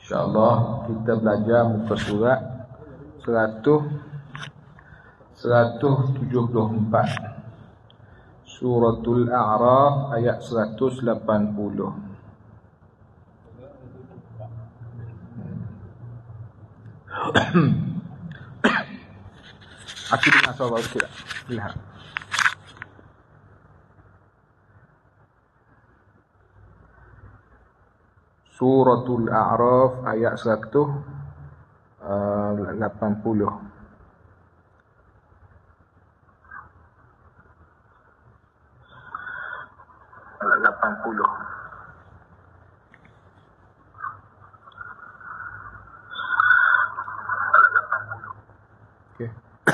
InsyaAllah kita belajar muka surat 174 Suratul A'raf ayat 180. Aku dengar suara sikit tak? Lihat. Suratul A'raf ayat 180. Okay.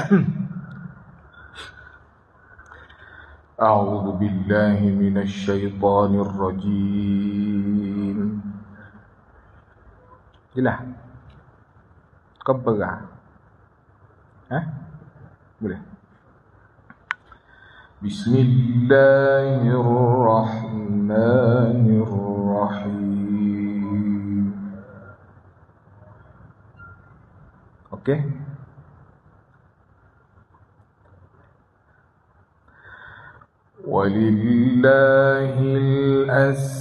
A'udzu billahi minasy syaithanir rajim. Jelas? Keberah? Boleh? Bismillahirrahmanirrahim. Okey? Walillahil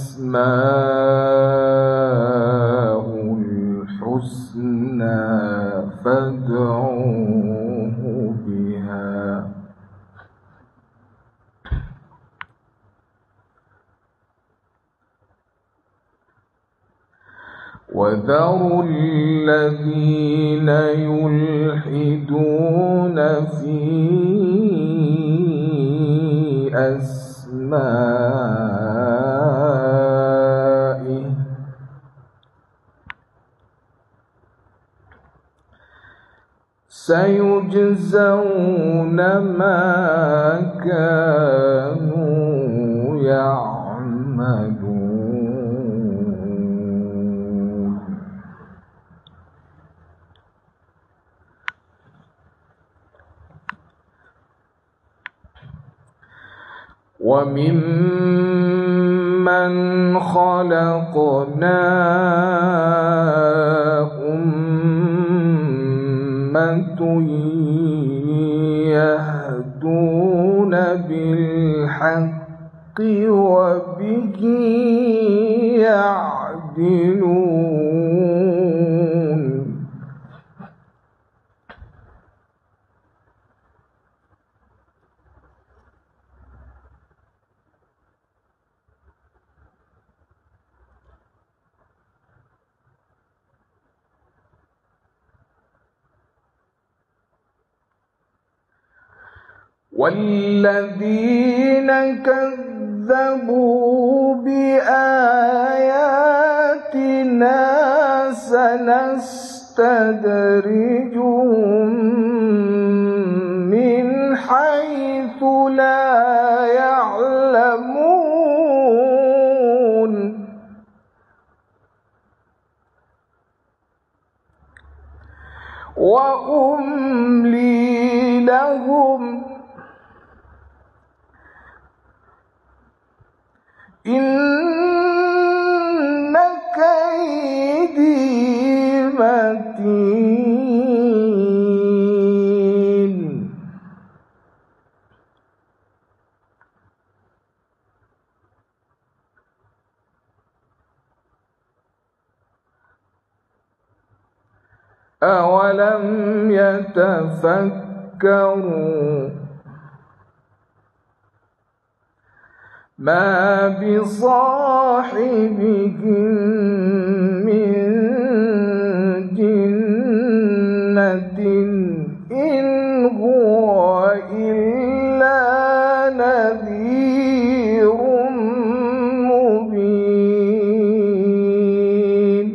asmaul husna fad'uhu biha. وَذَرُوا الَّذِينَ يُلْحِدُونَ فِي أَسْمَائِهِ سَيُجْزَوْنَ مَا كَانُوا يَعْمَلُونَ. وَمِمَّنْ خَلَقْنَا أُمَّةٌ يَهْدُونَ بِالْحَقِّ وَبِهِ يَعْدِلُونَ. وَالَّذِينَ كَذَّبُوا بِآيَاتِنَا سَنَسْتَدْرِجُهُم مِّنْ حَيْثُ لَا يَعْلَمُونَ. وَأُمْلِي لَهُمْ إِنَّ كَيْدِي مَتِينٌ. أَوَلَمْ يَتَفَكَّرُوا مَا بِصَاحِبِهِم مِّن جِنَّةٍ إِنْ هُوَ إِلَّا نَذِيرٌ مُّبِينٌ.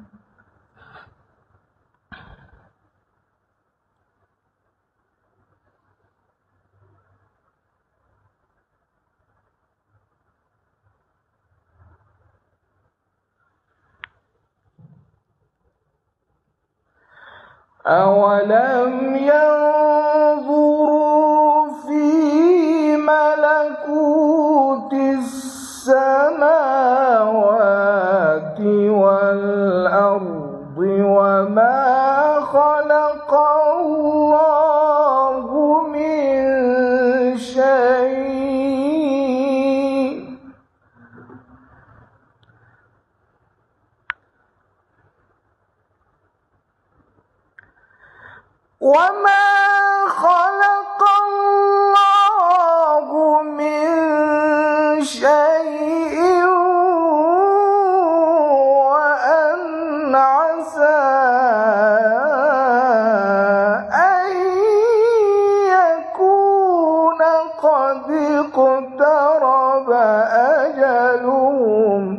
أَوَلَمْ يَنظُرُوا فِي مَلَكُوتِ السَّمَاوَاتِ وَالْأَرْضِ وما خلق الله من شيء وأن عسى أن يكون قد اقترب أجلهم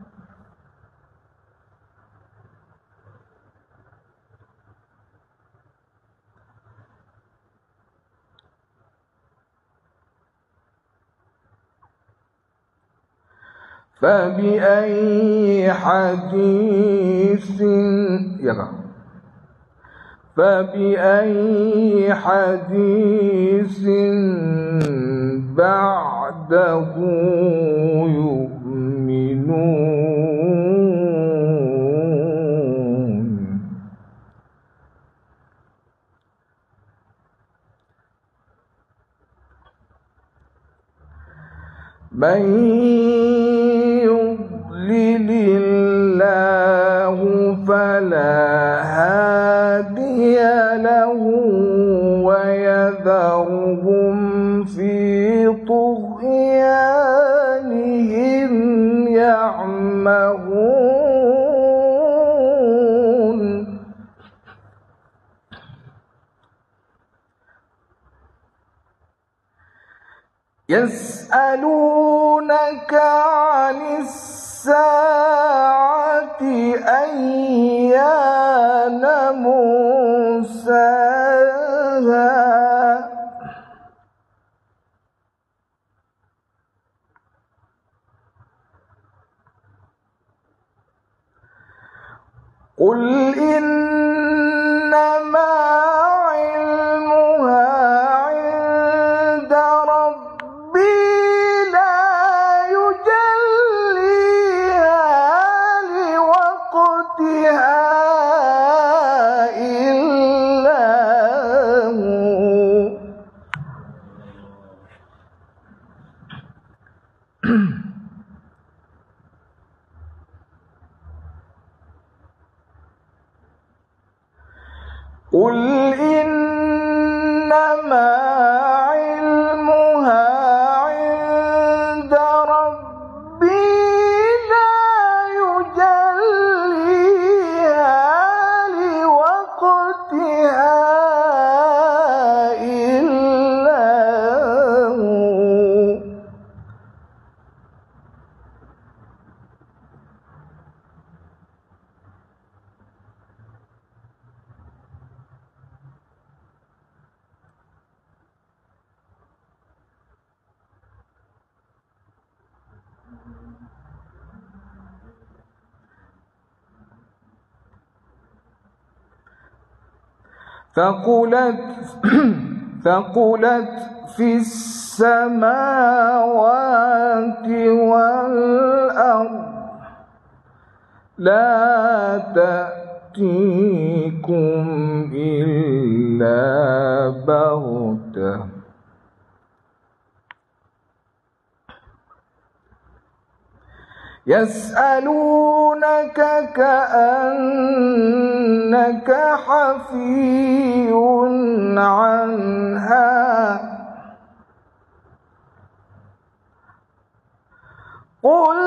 فبأي حديث بعده يؤمنون من يضلل الله فلا هادي له ويذرهم في طغيانهم يعمهون يسألونك عن الساعة أيان مرساها قل إنما علمها عند ربي لا يجليها لوقتها إلا هو قل إنما علمها عند ربي لا يجليها لوقتها إلا هو ثقلت في السماوات والأرض لا تأتيكم إلا بغتة يسألونك كأنك حفي عنها قل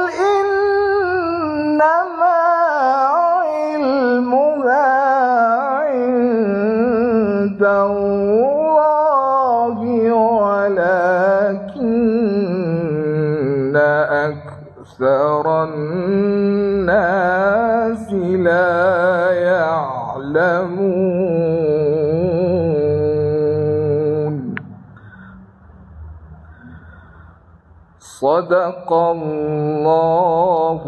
إنما علمها عند الله ولكن أكثر الناس لا يعلمون صدق الله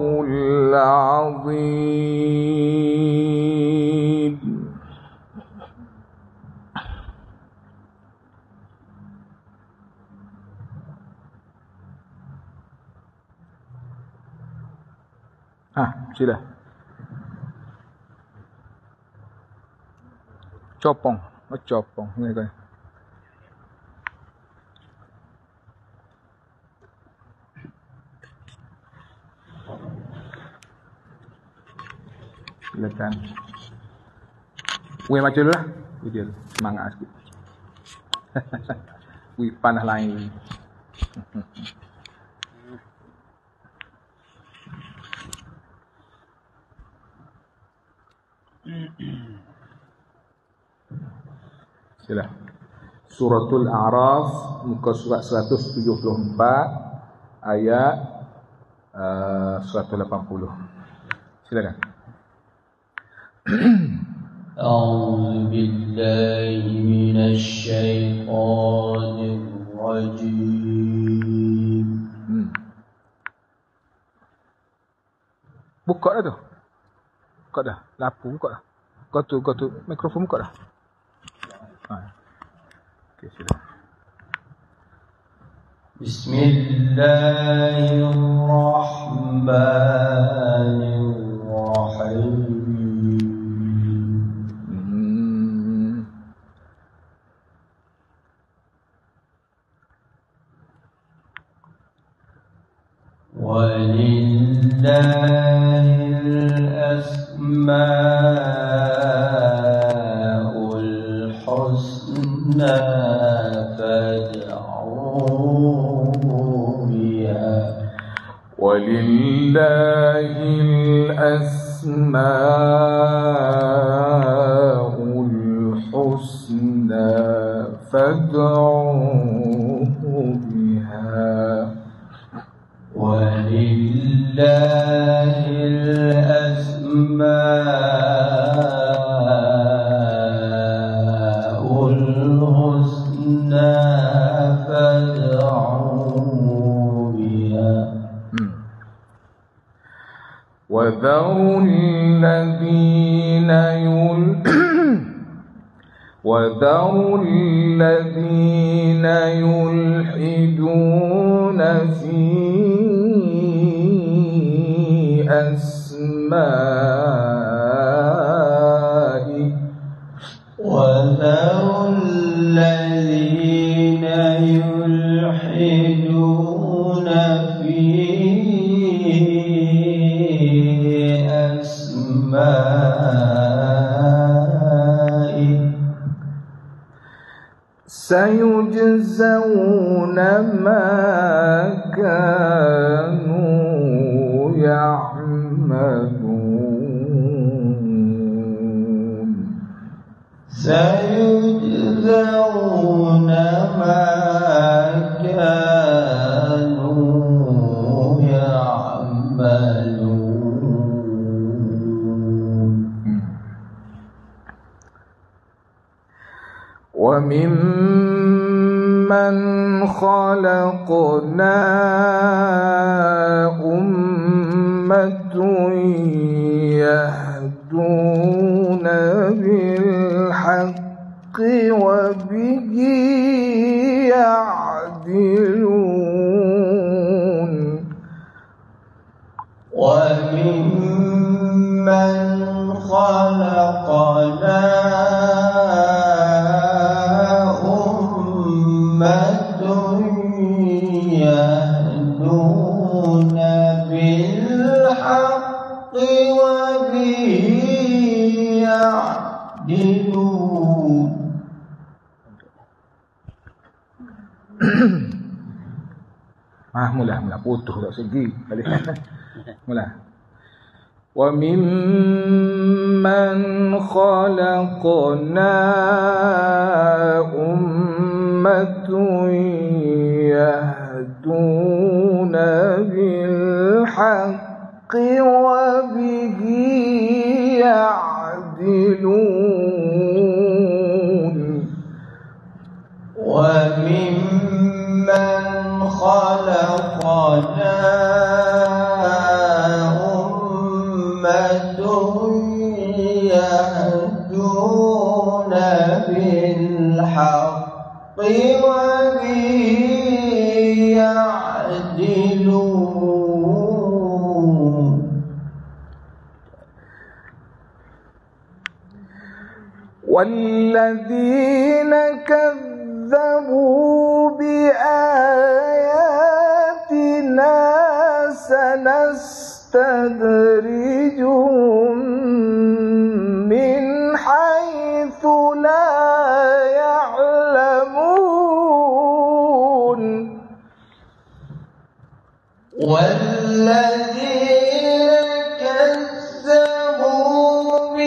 العظيم. Sila. Copong, ini kan. Silakan. Gue baca dulu lah. Dia semangat sikit. Wih, panas lain. Sila. Suratul A'raf muka surat 174 ayat 180. Silakan. أعوذ بالله من الشيطان الرجيم. Buka dah tu. Buka dah. Lapu buka dah. Kau tu mikrofon buka dah. Okey, silakan. Bismillahirrahmanirrahim. Walillahil asmaul husna fad'uhu biha. Walillahil asmaul husna fad'uhu biha. Walillahil asmaul husna fad'uhu biha. وذروا الذين يلحدون في أسمائه. وذروا الذين يلحدون في أسمائه سيجزون ما كانوا يعملون. سيجزون ما كانوا يعملون. وممن خلقنا أمة يهدون بالحق وبه يعدلون. وممن خلقنا أمة يهدون بالحق وبه يعدلون. Mula putus tak segi balik. Mula. Wa mimman khalaqna ummatun yahduna bil haqqi wa bihi ya'dilun. Wa mimman خلقنا أمة يهدون بالحق وبه يعدلون. والذين كذبوا بآياتنا سنستدرجهم من حيث لا والذين كذبوا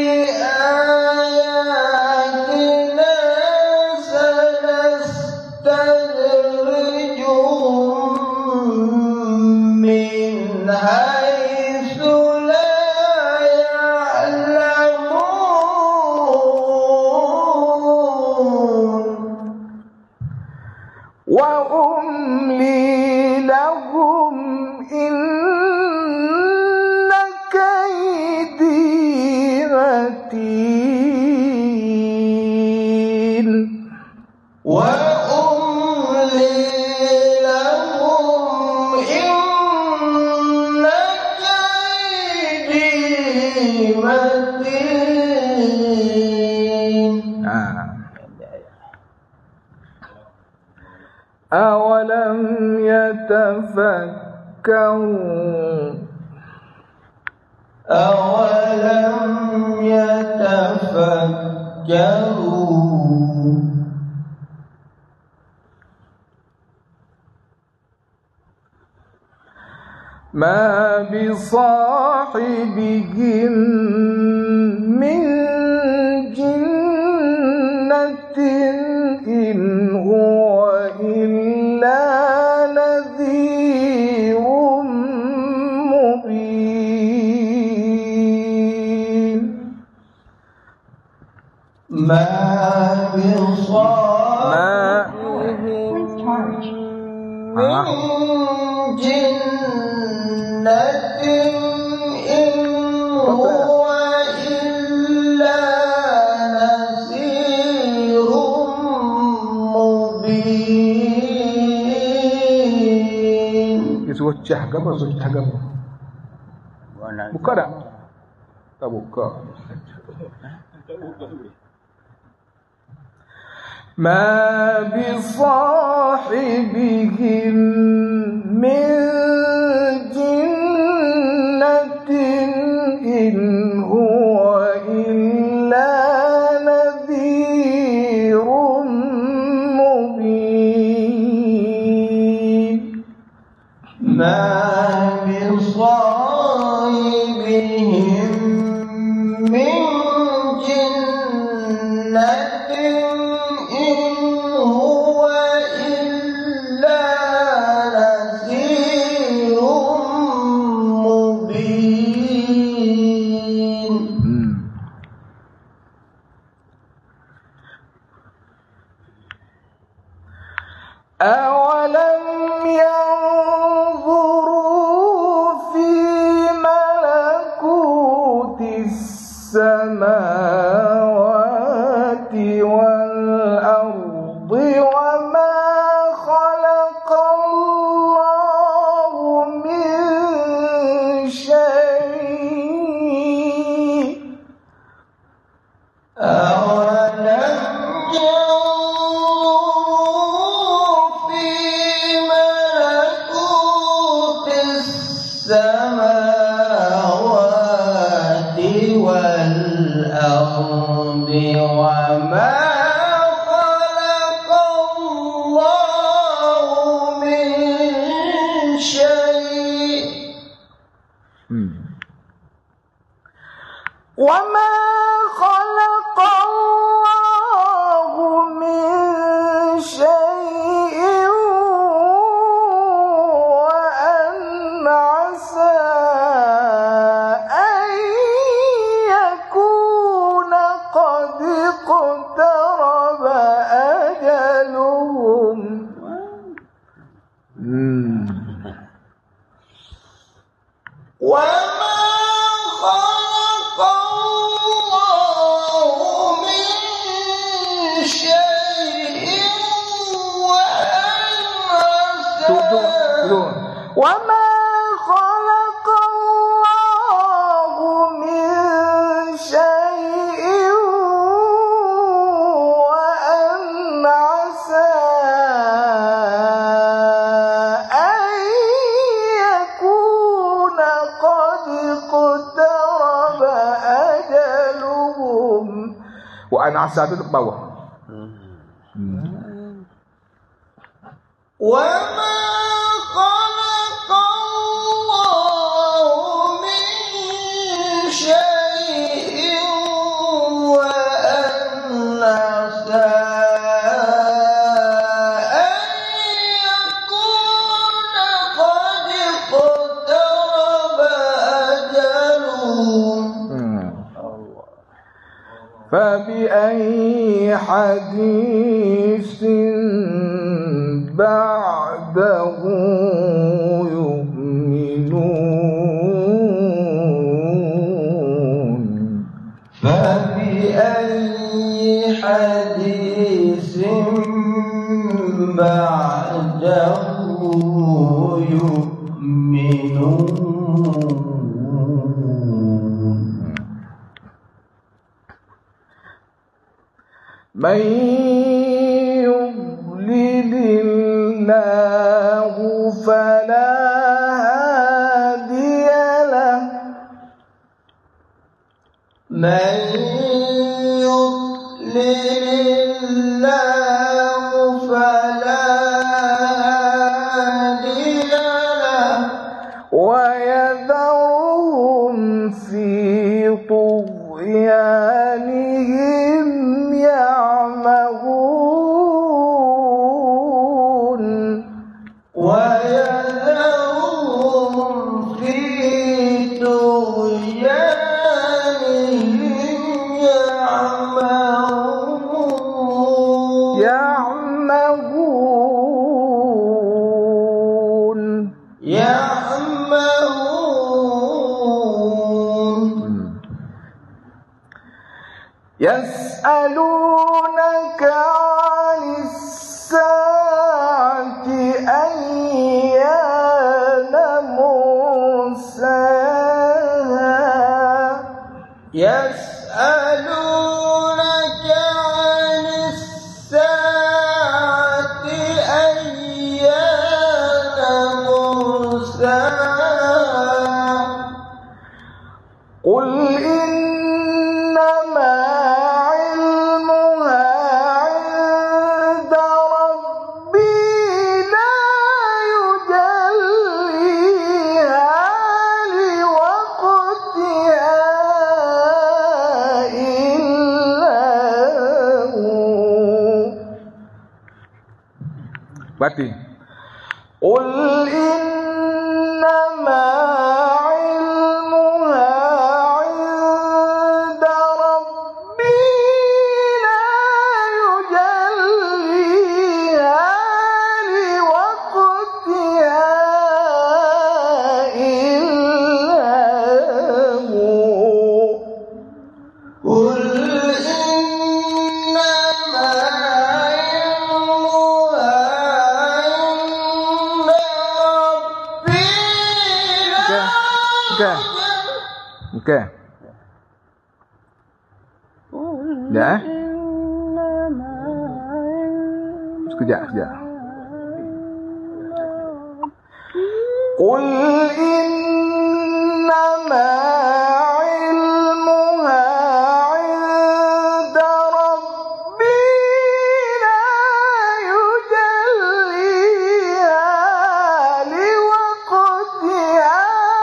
بآياتنا سنستدرجهم من حيث لا يعلمون وأملي لهم إن كيدي متين وأملي لهم إن كيدي متين أولم يتفكروا ما بصاحبهم من جنة إن هو إلا نذير مبين ما بصاحبهم من جنة إن هو إلا نذير مبين. Sucah kamu buka tak? Tak buka. ما بصاحبهم من جنة إن هو إلا نذير مبين ما بصاحبهم من جنة إن هو إلا نذير مبين. أولم ينظروا في ملكوت السماوات والأرض وما خلق الله من شيء أولم ينظروا في ملكوت السماوات والأرض وما خلق الله من شيء وما خلق الله من شيء وأن عسى أن يكون قد اقترب أجلهم وما خلق الله من شيء وأن عسى وما خلق الله من شيء وأن عسى أن يكون قد اقترب أجلهم وأن عسى itu ke bawah وما خلق فبأي حديث بعده يؤمنون فبأي حديث بعده يؤمنون من يضلل الله فلا هادي له من يضلل الله فلا هادي له ويذرهم في طغيانهم يعمهون ويذرهم في طغيانهم يعمهون يسألونك عن الساعة أيان مرساها يسألونك عن الساعة أيان مرساها قل إنما علمها عند ربي لا يجليها لوقتها إلا هو berarti قل إنما علمها عند ربي لا يجليها لوقتها إلا هو قل إنما علمها عند ربي Okey. Dah. Sekejap. Qul innama ilmuha 'inda rabbi la yujalliha liwaqtiha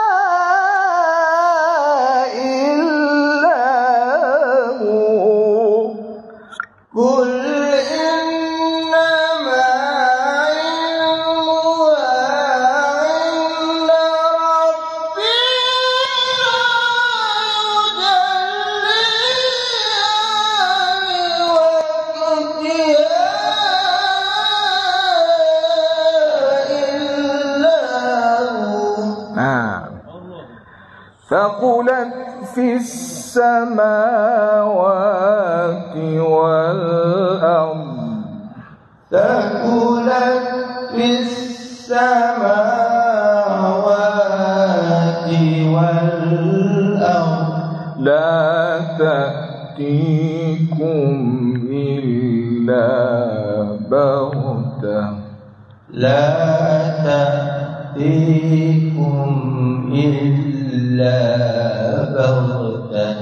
illa hu قل إنما علمها عند ربي لا ثقلت في السماوات والأرض ثقلت في السماوات والأرض لا تأتيكم إلا بغتة لا تأتيكم إلا بغتة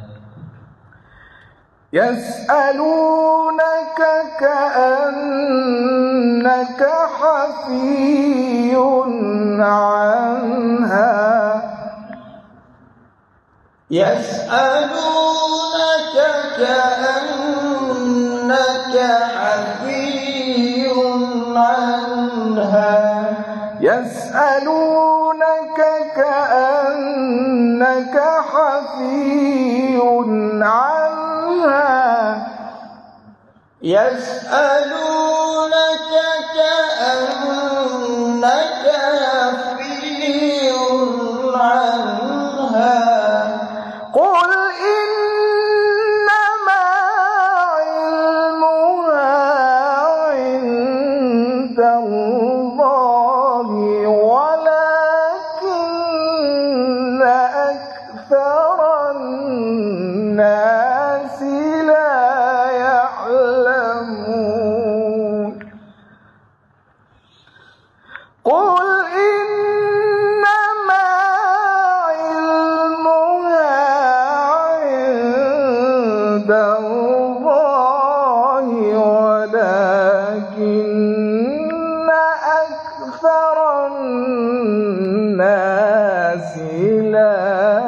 يسألونك كأنك حفي عنها يسألونك كأنك حفي عنها يسألونك كأنك حفي عنها يسألونك كأنك حفي عنها قل إنما علمها عند الله ولكن أكثر الناس لا يعلمون قل إنما علمها عند الله ولكن أكثر الناس لا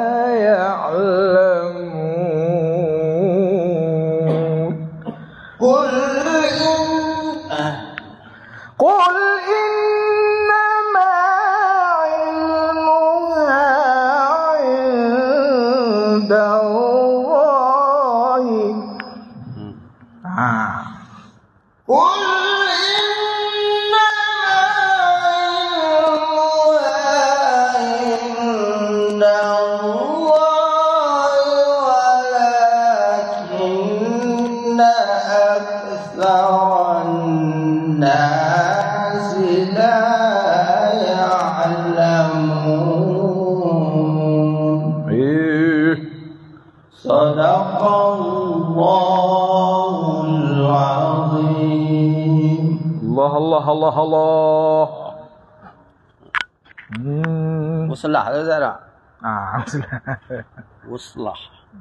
يعلمون قل إنما علمها عند الله قل إنما علمها عند الله ولكن أكثر الناس لا يعلمون صدق الله العظيم. الله الله الله الله. وصلح هذا زرع وصلح.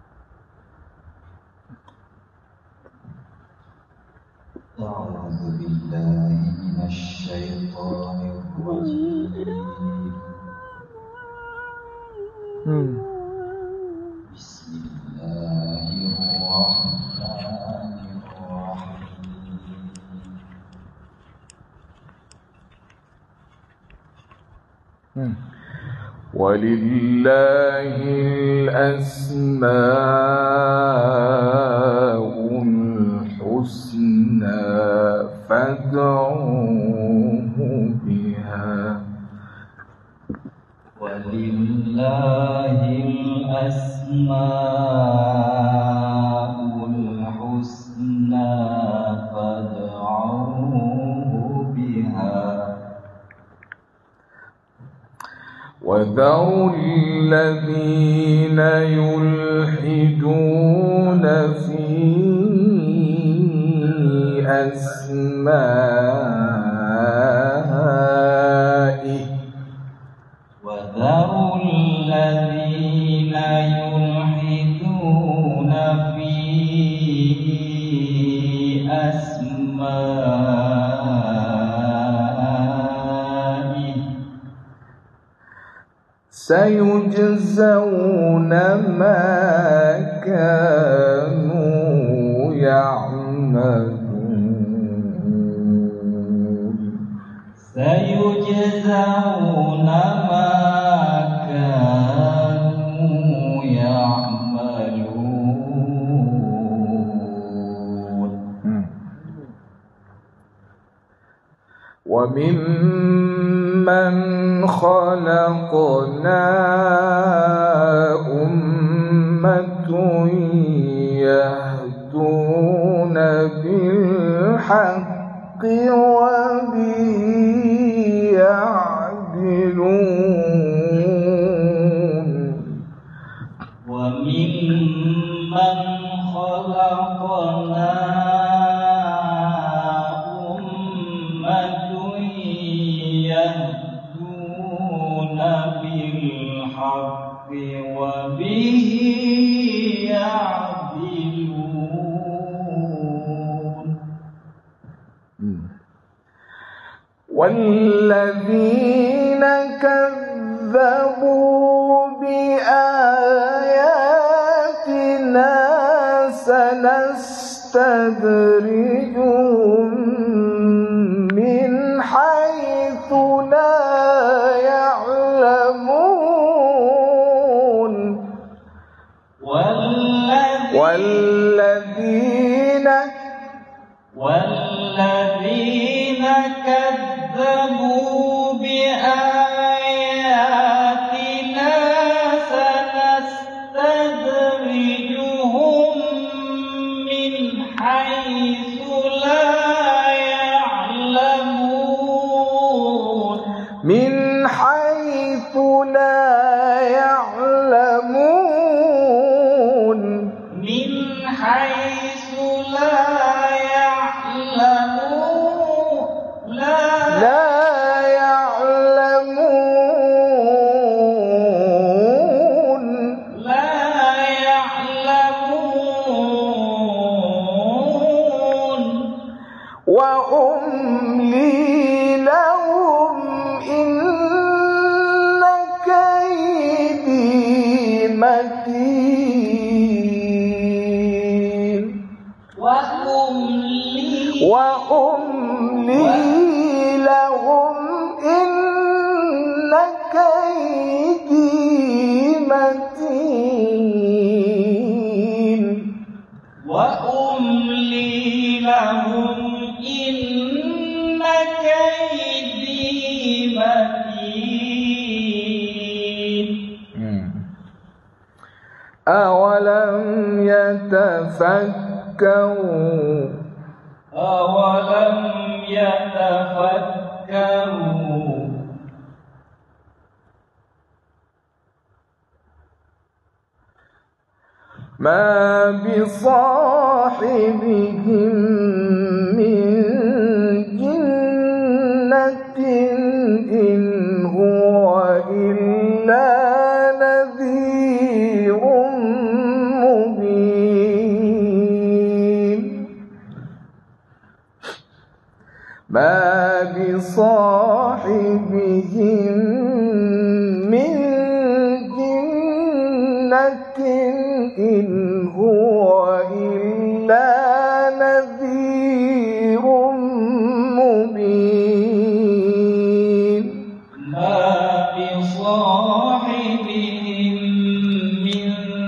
أعوذ بالله من الشيطان الرجيم. بسم الله الرحمن الرحيم. ولله الأسماء الحسنى فادعوه بها. ولله الأسماء الحسنى فادعوه بها. وذروا الذين يلحدون في أسمائه. وذروا الذين يلحدون في أسمائه سيجزون ما كانوا يعملون. سيجزون ما كانوا يعملون. وممن خلقنا أمة يهدون بالحق وبه يعدلون. وممن خلقنا يهدون بالحق وبه يعدلون. والذين كذبوا بآياتنا سنستدرجهم من حيث لا يعلمون. والذين من حيث لا يعلمون من حيث لا يعلمون لا يعلمون وأملي لهم إن كيدي متين وأملي لهم إن كيدي متين وأملي لهم إن كيدي متين أولم يتفكروا ما بصاحبهم من جنة إن هو إلا نذير مبين ما بصاحبهم من جنة إن هو إلا نذير مبين ما بصاحبهم من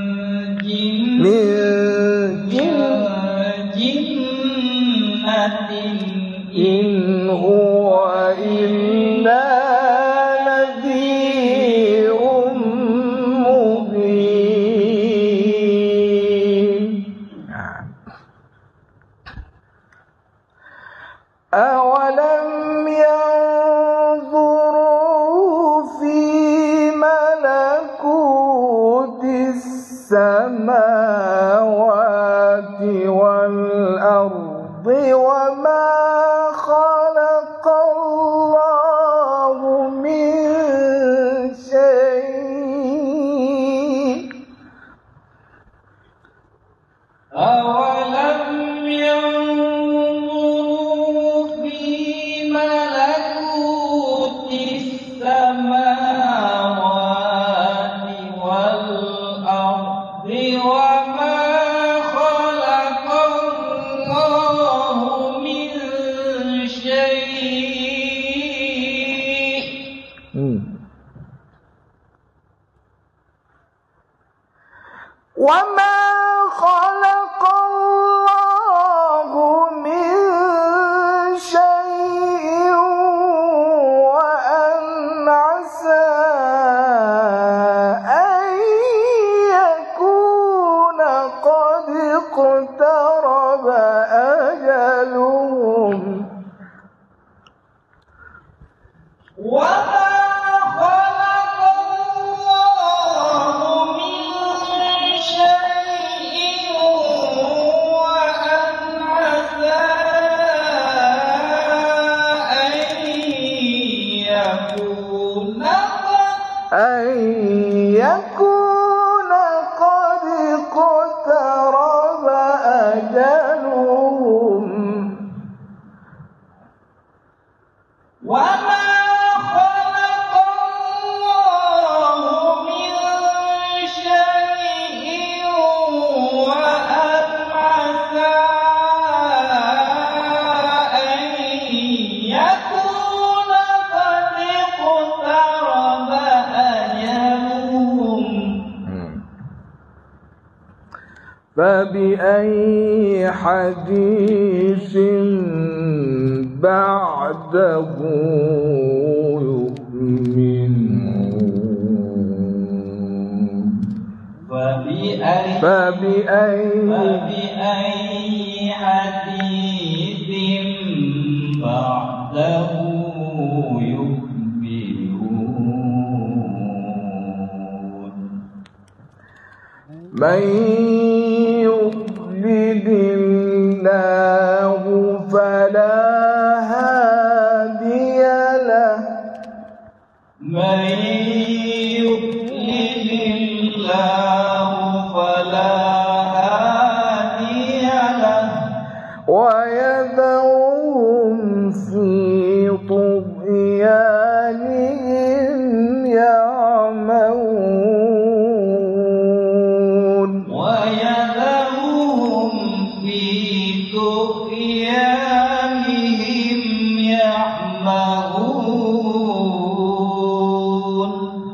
جنة إن هو إلا نذير مبين أولم ينظروا في ملكوت السماوات والأرض وما خلق الله من شيء أولم ينظروا في ملكوت السماوات والأرض وما خلق الله من شيء وما خلق الله من شيء وأن عسى أن يكون قد اقترب أجلهم وما خلق الله من شيء وأن عسى أن يكون قد اقترب أجلهم وما خلق الله من شيء وأن عسى أن يكون قد اقترب أجلهم فبأي حديث بعده يؤمنون فبأي حديث بعده يؤمنون من يضلل الله فلا هادي له من يضلل الله فلا هادي له ويذرهم في طغيانهم يعمهون ويذرهم في طغيانهم يعمهون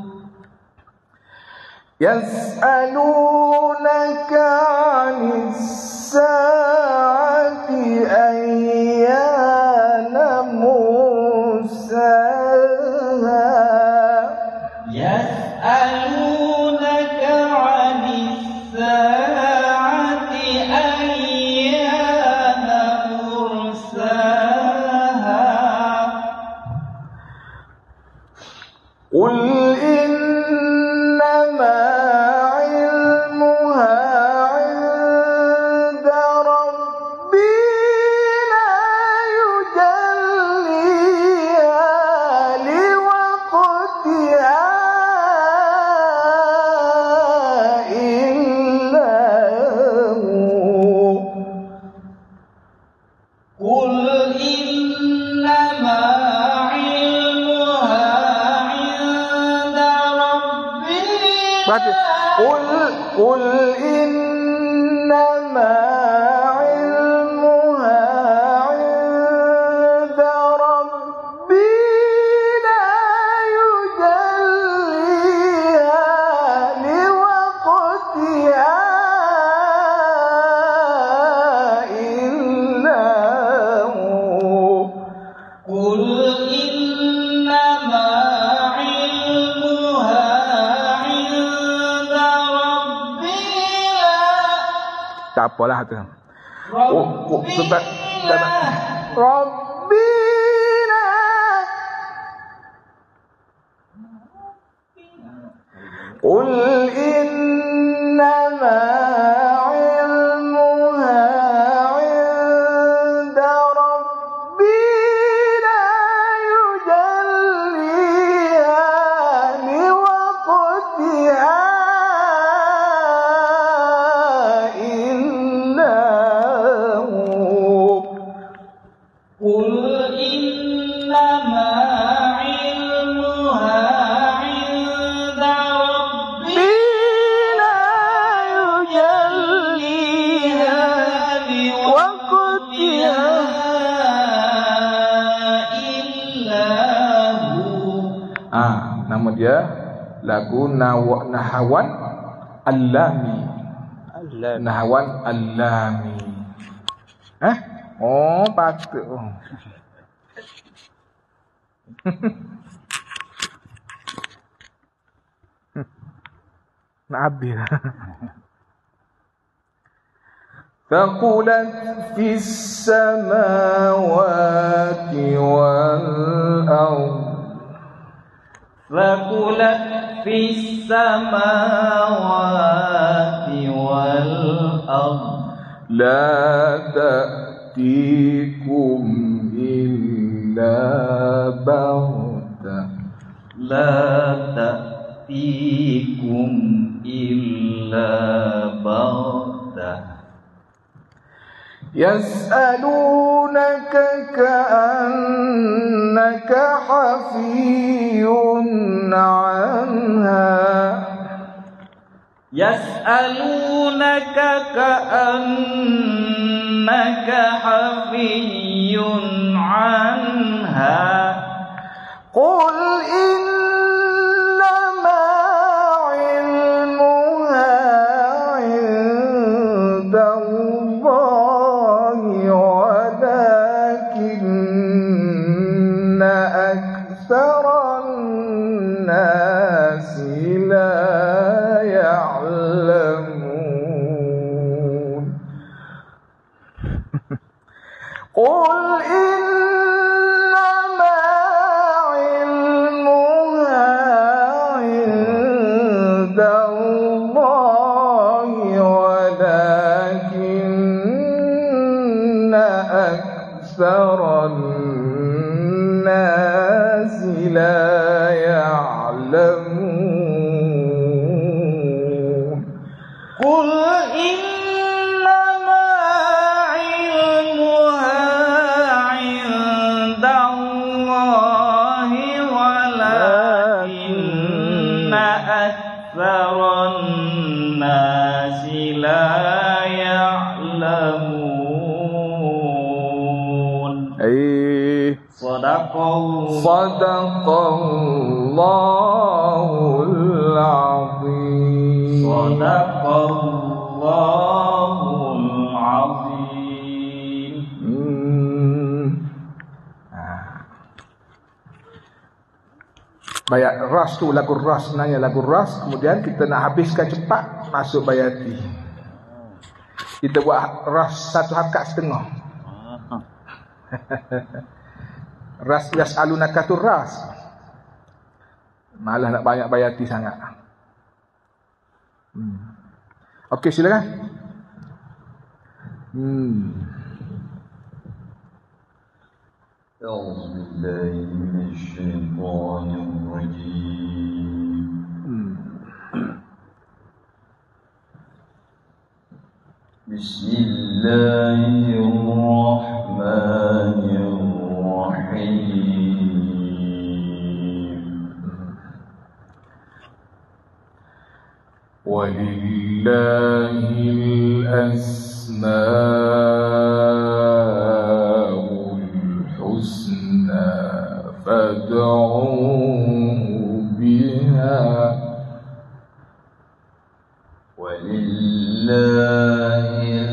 يسألونك عن الساعة أيان مرساها يسألونك عن الساعة أيان مرساها قل إنما علمها عند ربي لا يجليها لوقتها إلا هو قل إنما علمها عند ربي قل إنما علمها عند ربي لا يجليها لوقتها إلا هو قل إنما علمها عند ربي Tak apalah tu. sebab Rabbina Qul innama ilmuha inda Rabbi la yujalliha liwaqtiha illa hu قل إنما علمها عند ربي لا يجليها لوقتها إلا هو. Nama dia lagu Nahawan Al-Lami. Nahawan Al-Lami. Oh, patut. Nak habis lah. ثقلت في السماوات والأرض ثقلت في السماوات والأرض لا تأتيكم إلا بغتة لا تأتيكم إلا بغتة يسألونك كأنك حفي عنها يسألونك كأنك حفي عنها قل إنما علمها عند الله ولكن أكثر الناس لا يعلمون قل إنما علمها يعلمون قل إنما علمها عند الله ولكن أكثر الناس لا يعلمون. صدق الله العظيم. صدق الله العظيم. Bayat ras tu, lagu ras sebenarnya lagu ras. Kemudian kita nak habiskan cepat, masuk bayati. Kita buat ras 1 hakat setengah. Ras yas'alunaka tu ras. Malah nak banyak bayati sangat. Okey, silakan. أعوذ بالله من الشيطان الرجيم. بسم الله الرحمن الرحيم. ولله الأسماء الحسنى فادعوه بها. ولله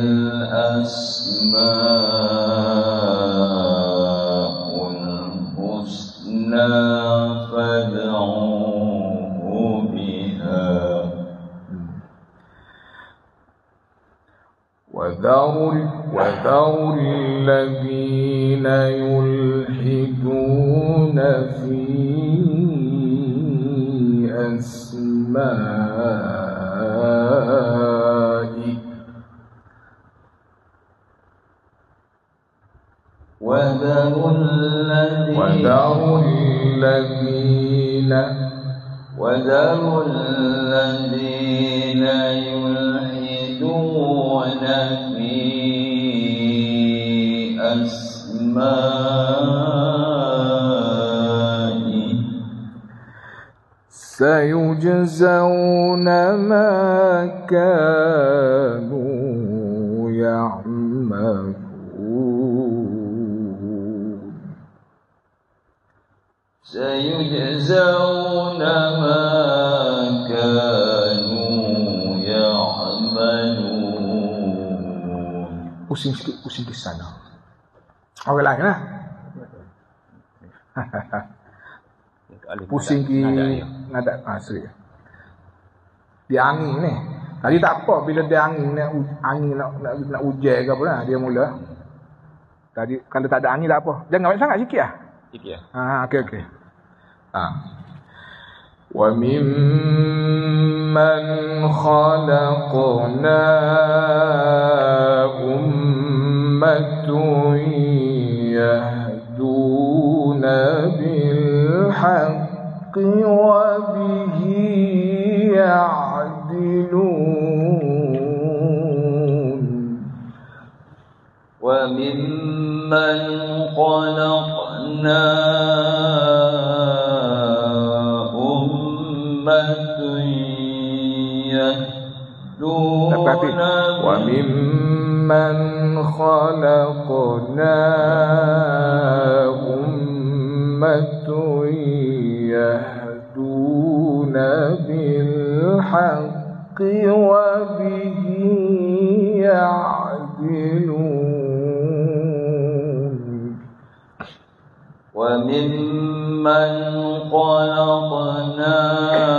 الأسماء الحسنى فادعوه بها. وذروا الذين يلحدون في أسمائه. وذروا الذين يلحدون في أسمائه. سيجزون ما كانوا يعملون. سيجزون ما كانوا يعملون. Pusing sikit, pusing ke sana. Orang lain lah. Pusing ke ngadat asri. Dia angin ni. Tadi tak apa bila dia angin nak hujan ke apa lah dia mula. Tadi kalau tak ada angin tak apa. Jangan banyak sangat, sikit lah. Sikit lah. Okey. Wa mimman khalaqna ummatun yahduna bil haqqi wa bihi ya'dilun. Wa mimman khalaqna وممن خلقنا أمة يهدون بالحق وبه يعدلون. وممن خلقنا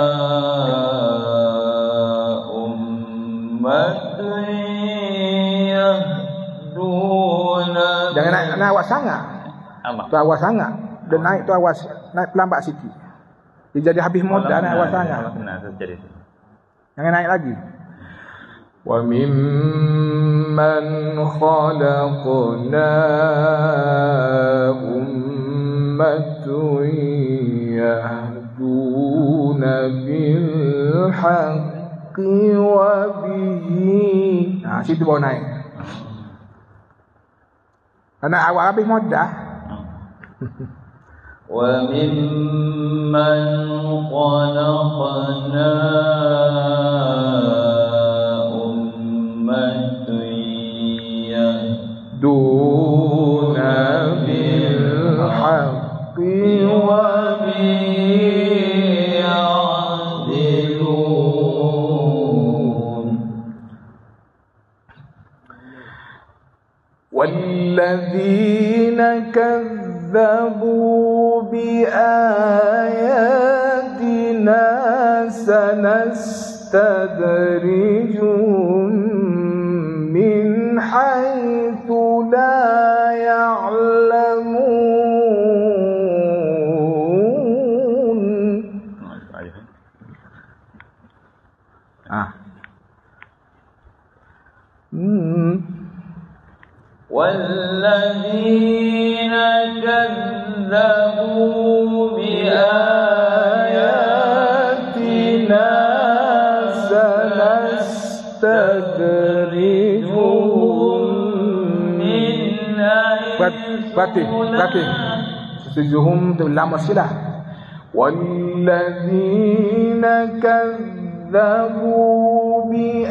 Jangan naik awak sangat. Tu awak sangat. Dia naik tu awak naik pelambat sikit. Dia jadi habis modal naik awak sangat. Jangan naik lagi. Wa mimman khalaqna ummatun يهدون بالحق وبه. Situ baru naik. Anak awal habis mudah. وممن خلقنا أمة يهدون بالحق وبه يعدلون. والذين كذبوا بآياتنا سنستدرجهم من حيث لا يعلمون. والذين كذبوا بآياتنا سنستدرجهم من Setujuhum tu lama silah. والذين كذبوا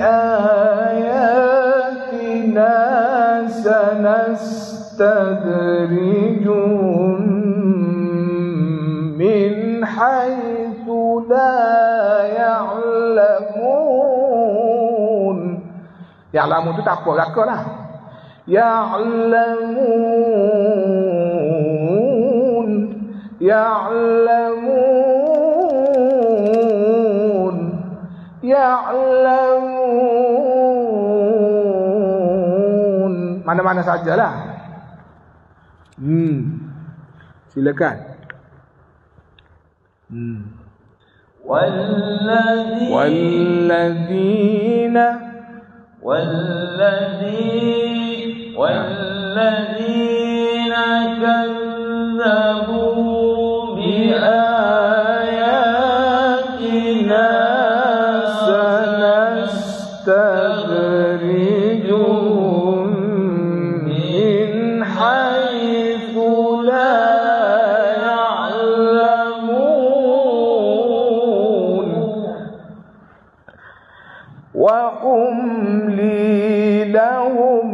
بآياتنا سنستدرجهم من حيث لا يعلمون. Ya'lamun tu tak apa rakalah. يعلمون يعلمون يعلمون. Mana-mana sajalah. Silakan. والذين كذبوا بآياتنا سنستدرجهم من حيث لا يعلمون وأملي لهم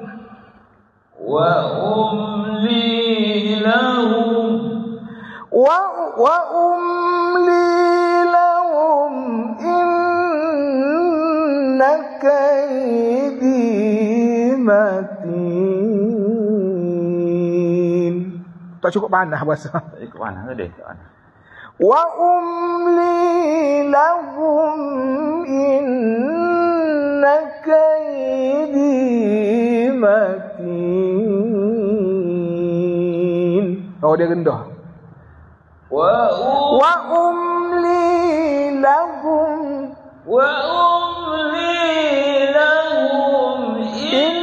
إن كيدي متين. Tak cukup panah bahasa. Tak ikut mana tadi? وأملي لهم إن كيدي متين. Oh dia rendah. وأملي لهم إن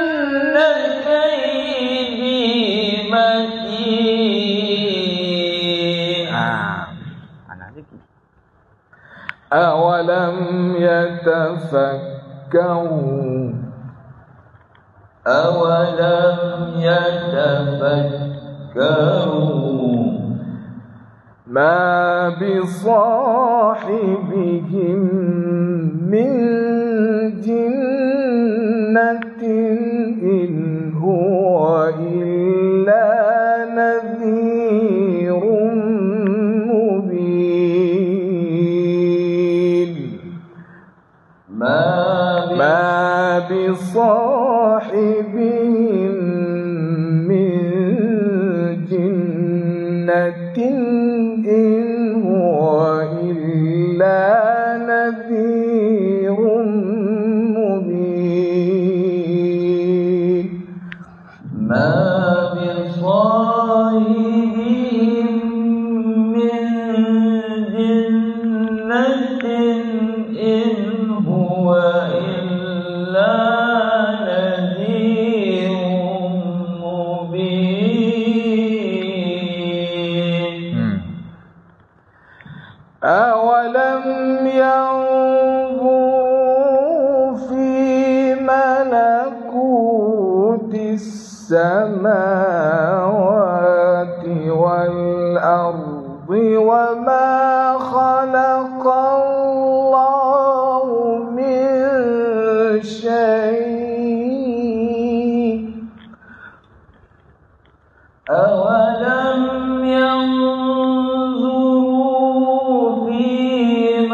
كيدي متين. أولم يتفكروا ما بصاحبهم من جنة إن هو إلا نذير مبين. ما بصاحبهم من جنة إن هو إلا نذير مبين. ما بصاحبهم من جنة إن هو إلا أولم ينظروا في ملكوت السماوات والأرض وما خلق الله من شيء أولم ينظروا في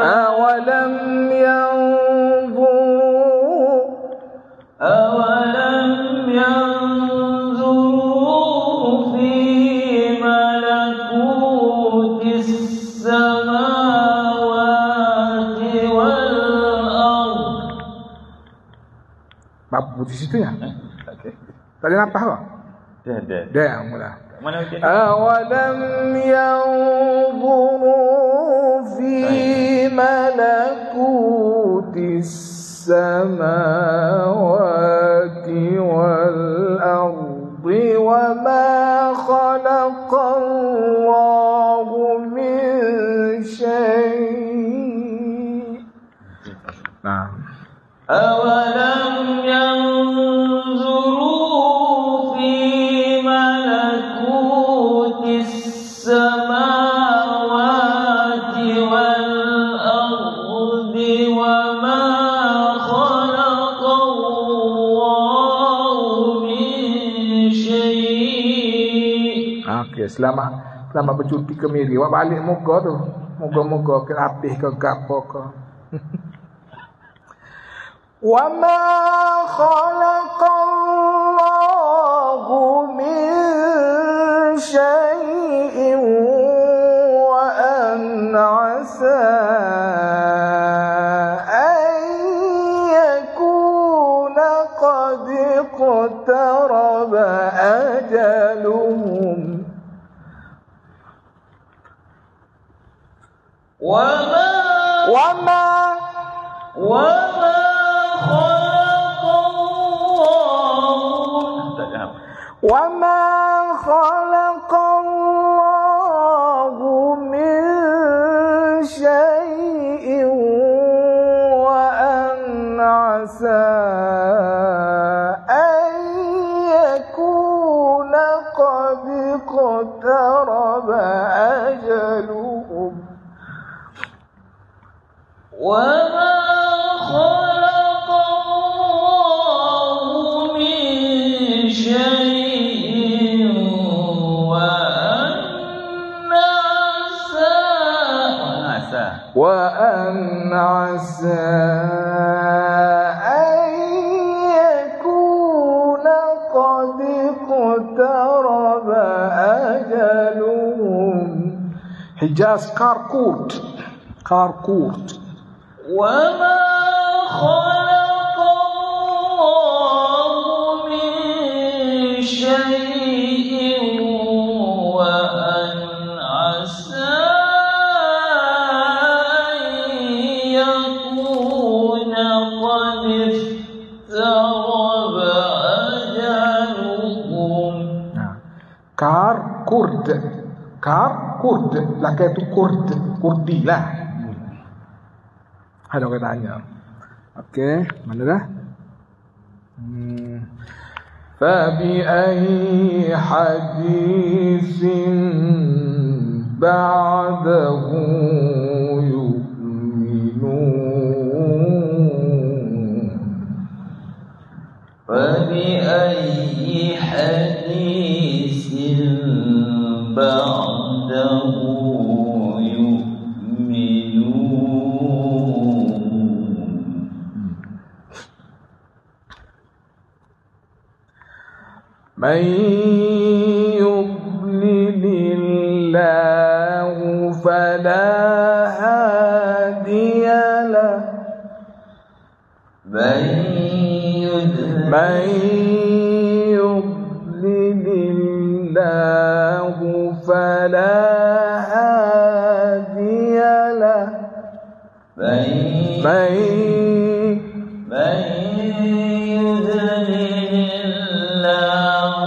ملكوت السماوات والأرض. Babu di situ ya? Tak ada nampak apa? Dah mula. Mana ujian? أولم ينظروا في ملكوت السماوات والأرض وما خلق الله من شيء Nah. أولم ينظروا في ملكوت السماوات والأرض وما خلق الله من شيء. Okey, selamat bercuti ke Miri. Awak balik moga tu. Moga-moga ke habis ke gapo ke. وما خلق الله من شيء وأن عسى أن يكون قد اقترب أجلهم وما خلق الله من شيء وأن عسى أن يكون قد اقترب أجلهم وما خلق الله من شيء وأن عسى أن يكون قد اقترب أجلهم. Hijaz Karkurt. وما خلق الله من شيء وأن عسى أن يكون قد اقترب أجلهم. Karkurd. Laki itu Kurdi lah. Ada orang tanya. Okey, mana dah? فبأي حديث بعده يؤمنون فبأي حديث بعده من يضلل الله فلا هادي له من يضلل الله فلا هادي له من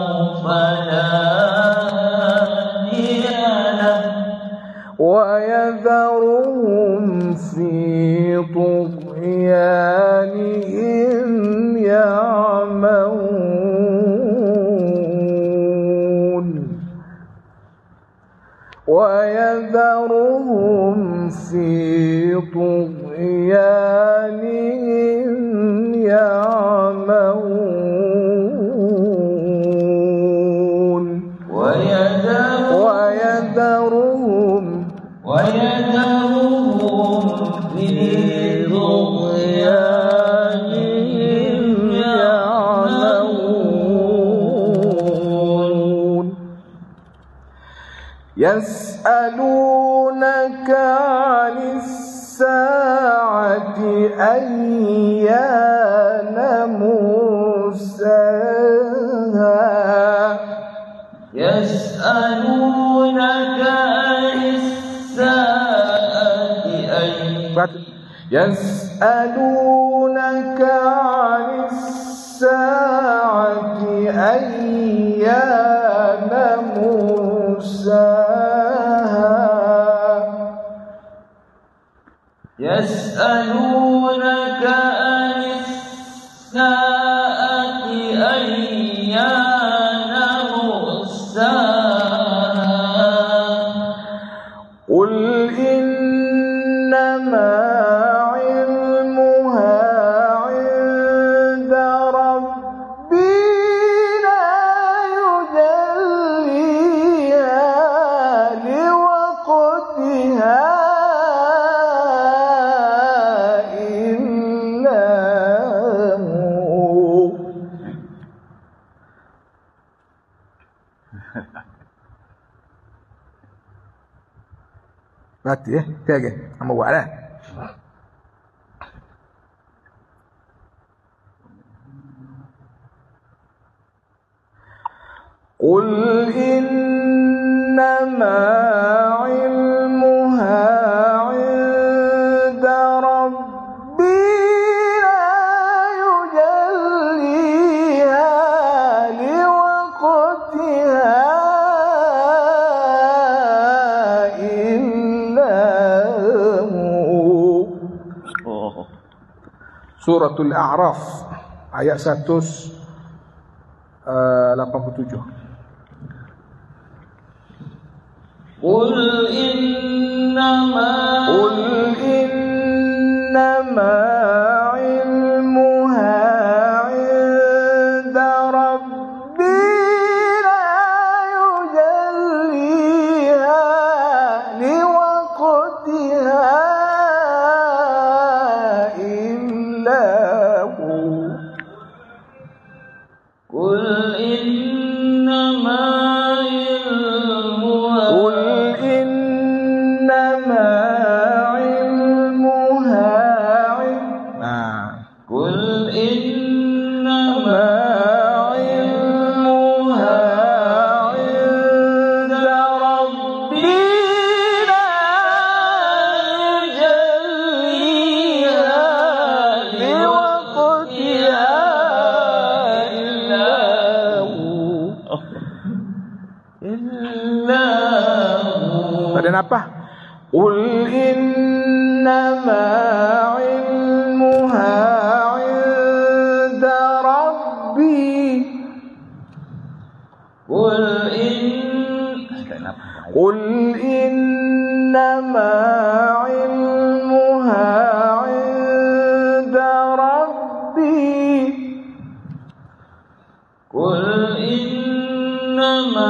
ويمينه ويذرهم في طغيانهم يعمهون ويذرهم في طغيانهم يعمهون ويذرهم في طغيانهم يعمهون يسألونك عن الساعة أيان مرساها يسألونك عن الساعة يسألونك عن الساعة أيان مرساها يسألونك عن الساعة أيان مرساها قل إنما علمها عند ربي لا يجليها لوقتها إلا هو Berarti okey. Hamba buatlah. قل إنما علمها عند ربي لا يجليها لوقتها إلا هو. Suratul A'raf ayat 187. قل إنما علمها عند ربي لا يجليها لوقتها إلا هو. قل إنما Apa? قل إنما علمها عند ربي قل إنما علمها عند ربي قل إنما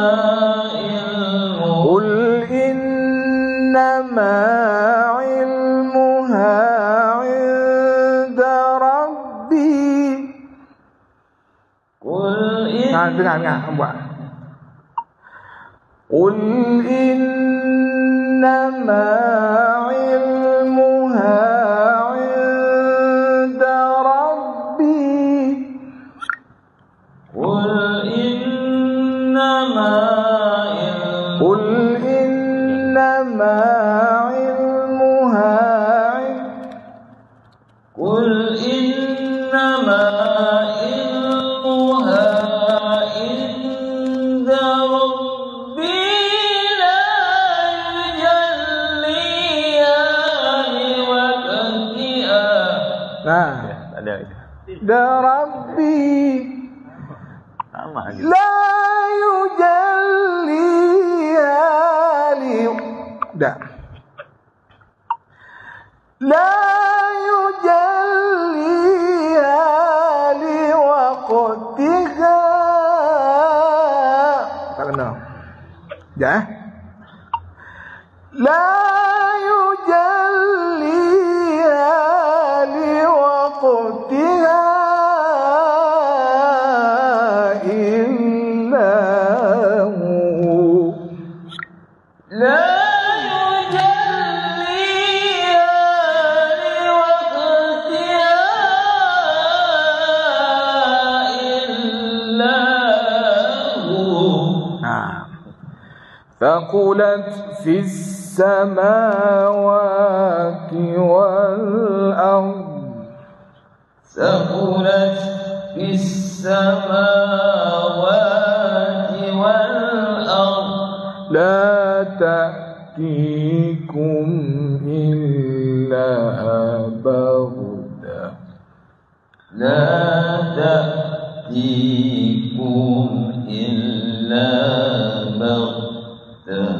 علمها عند ربي Dengar buat. قل إنما علمها عند ربي قل إنما علمها عند ربي لا يجليها Nah. Tak ada itu. ربي Sama gitu. لا يجليها Dah. لا يجليها لوقتها Tak kena. Dah. لا يجليها لوقتها إلا هو لا يجليها لوقتها إلا هو ثقلت في السماوات والأرض ثقلت في السماوات والأرض لا تأتيكم إلا بغتة لا تأتيكم إلا بغتة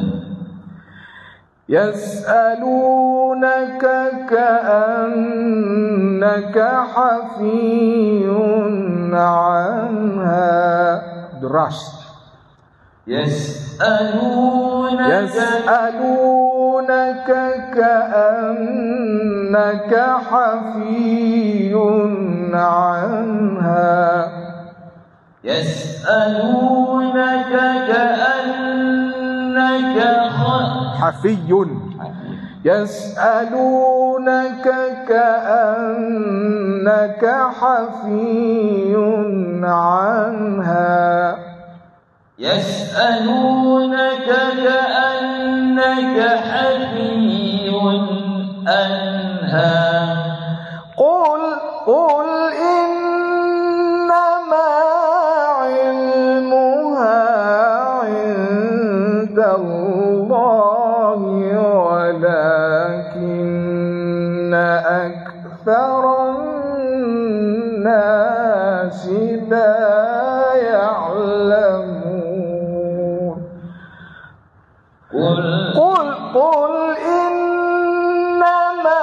يسألونك كأنك حفي عنها درست يسألونك كأنك حفي عنها يسألونك كأنك حفي يسألونك كأنك حفي عنها يسألونك كأنك حفي عنها قل إنما علمها عند الله ولكن أكثر الناس لا يعلمون قل إنما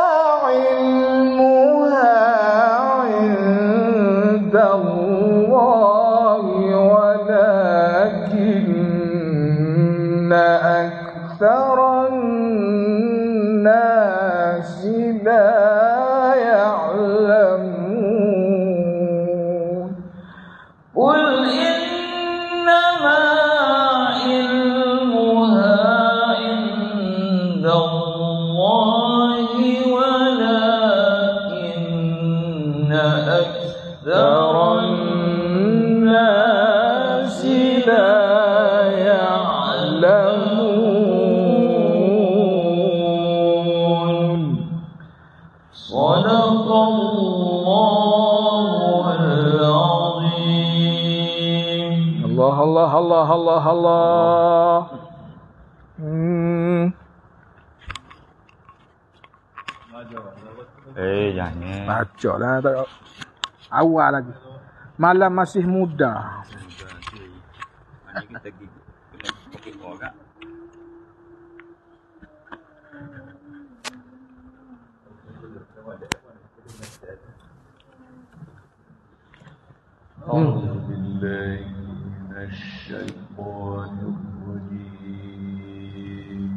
علمها عند الله ولكن أكثر الناس لا يعلمون قل إنما علمها عند الله ولكن أكثر الناس لا يعلمون صدق الله العظيم Allah Allah Allah Allah Allah. Jangan. Baca lah tak awal lagi. Malam masih muda. أعوذ بالله من الشيطان الرجيم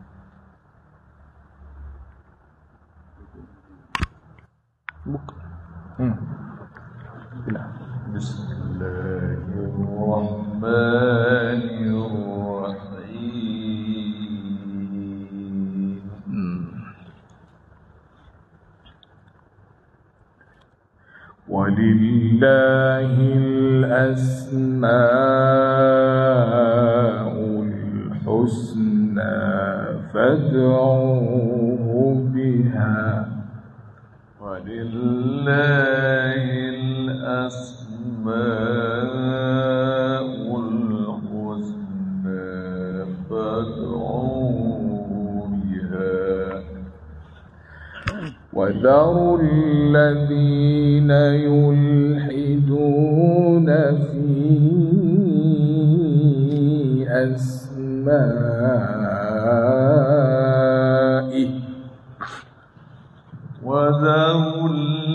بسم الله الرحمن الرحيم ولله الأسماء الحسنى فادعوه بها ولله الأسماء الحسنى فادعوه بها وذروا الذين يلحدون في أسمائه وذروا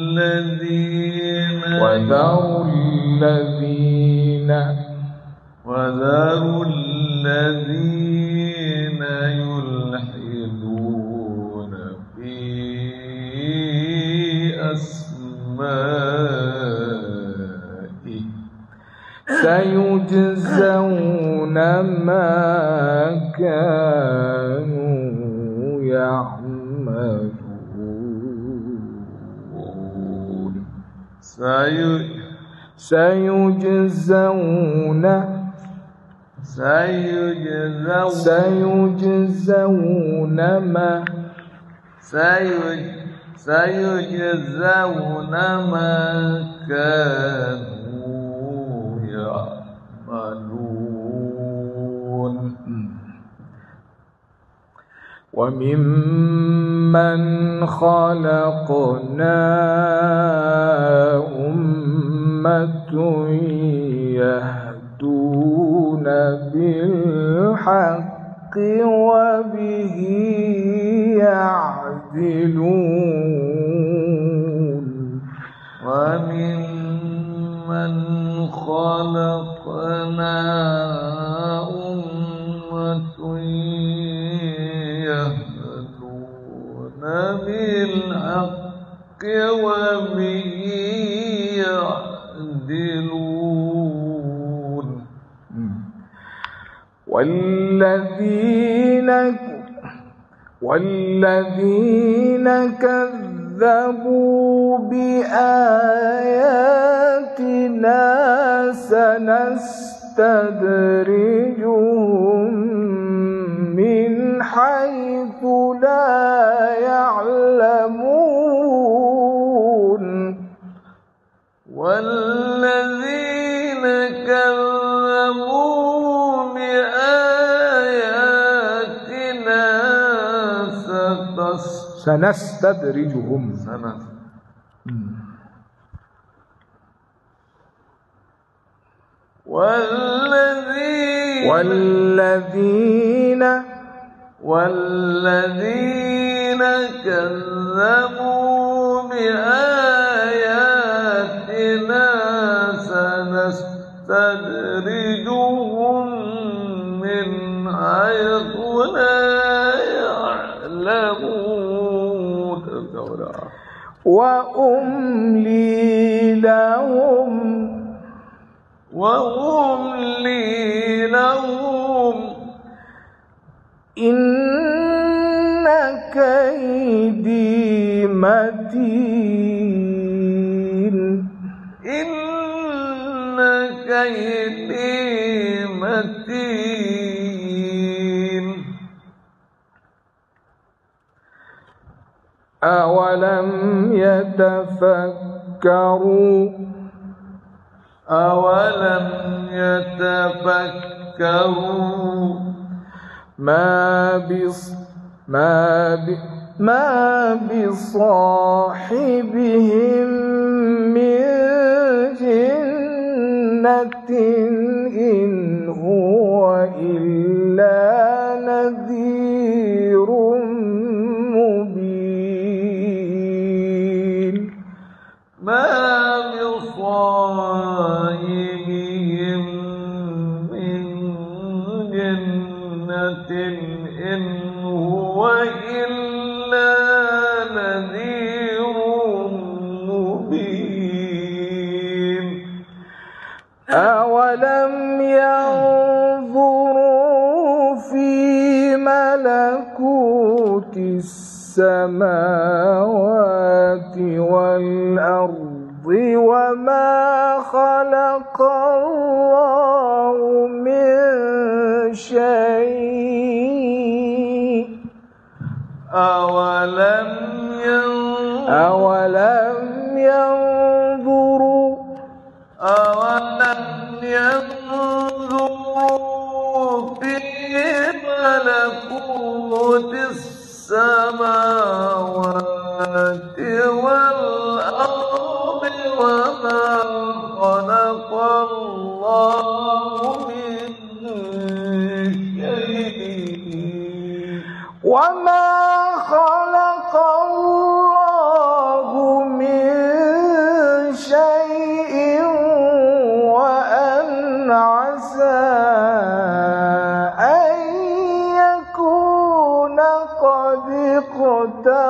الذين يلحدون في أسمائه سيجزون ما كانوا يعملون سيجزون ما كانوا يعملون. وممن خلقنا أمة يهدون بالحق وبه يعدلون وممن خلقنا أمة يهدون بالحق وبه يعدلون والذين كذبوا بآياتنا سنستدرجهم من حيث لا يعلمون والذين كذبوا بآياتنا سنستدرجهم والذين كذبوا بآياتنا سنستدرجهم من حيث لا يعلمون وأملي لهم إن كيدي متين أولم يتفكروا ما بصاحبهم من جنة إن هو إلا نذير مبين ما بصاحبهم من جنة إن هو إلا نذير مبين أولم ينظروا في ملكوت السماوات والأرض وما خلق الله من شيء أولم ينظروا في ملكوت السماوات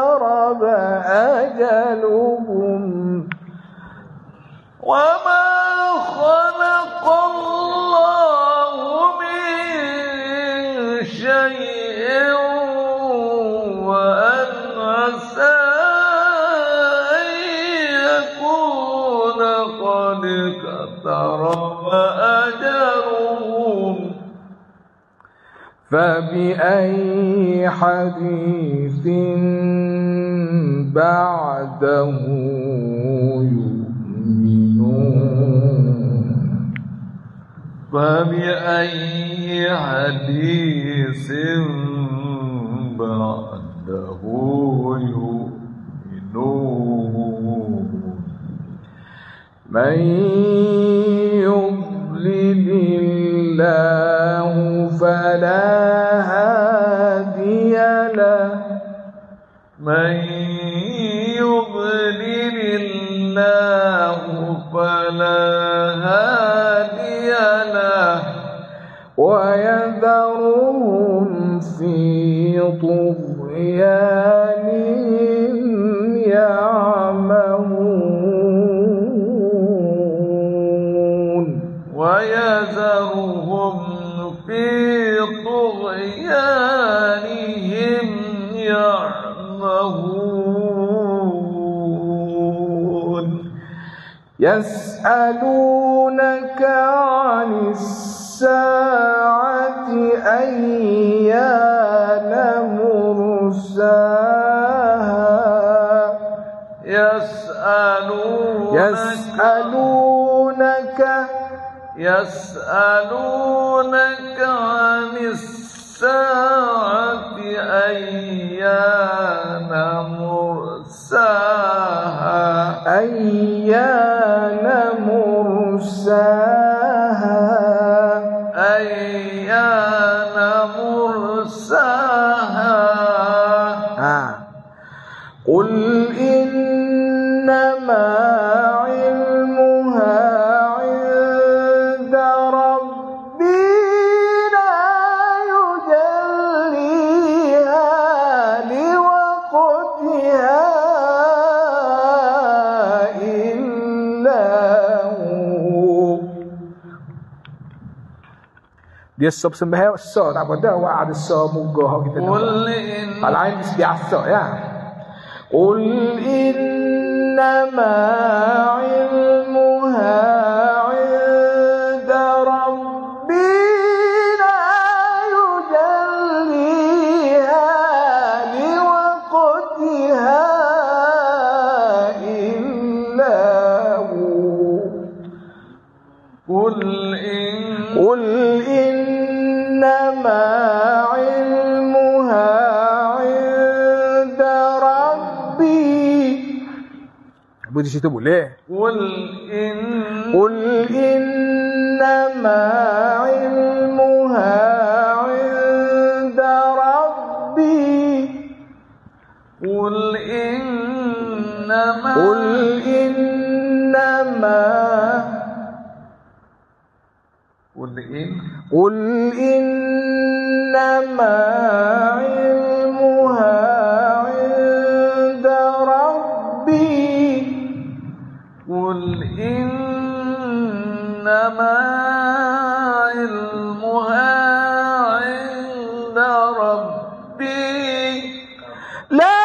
اقترب أجلهم وما خلق الله من شيء وأن عسى أن يكون قد اقترب أجلهم فبأي حديث بعده يؤمنون فبأي حديث بعده يؤمنون من يضلل الله فلا هادي له من يضلل الله فلا هادي له ويذرهم في طغيانهم يعمهون ويذرهم في طغيانهم يعمهون يسألونك عن الساعة أيان مرساها يسألونك عن الساعة أيان مرساها أيان مرساها قل إنما علمها عند ربي لا يجليها لوقتها إلا هو. Dia sop sembah so tak apa dah wa ada so muga kita nak. Kalau lain biasa ya. قل إنما علمها عند ربي لا يجليها لوقتها إلا هو. قل إنما علمها عند ربي. Di situ boleh. قل إنما علمها عند ربي. قل إنما علمها عند ربي. قل إنما علمها عند ربي لا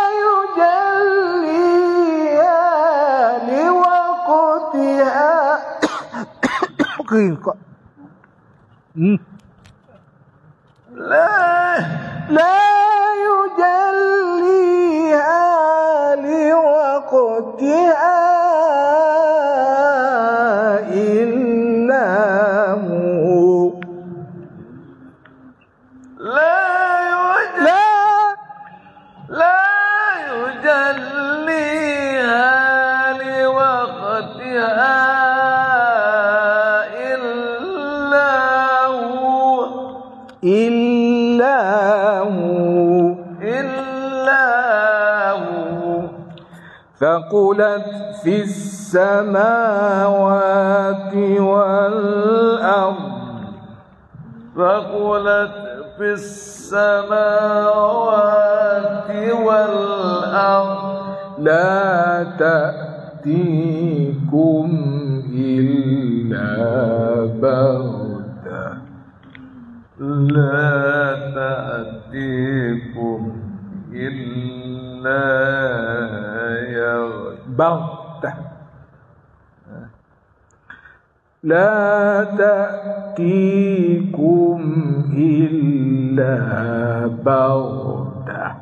يجليها لوقتها لا يجليها لوقتها إلا هو. لا يجليها لوقتها إلا هو. ثقلت في السماوات والأرض. ثقلت في السماوات والأرض لا تأتيكم إلا بغتة لا تأتيكم إلا بغتة لا تأتيكم إلا بغتة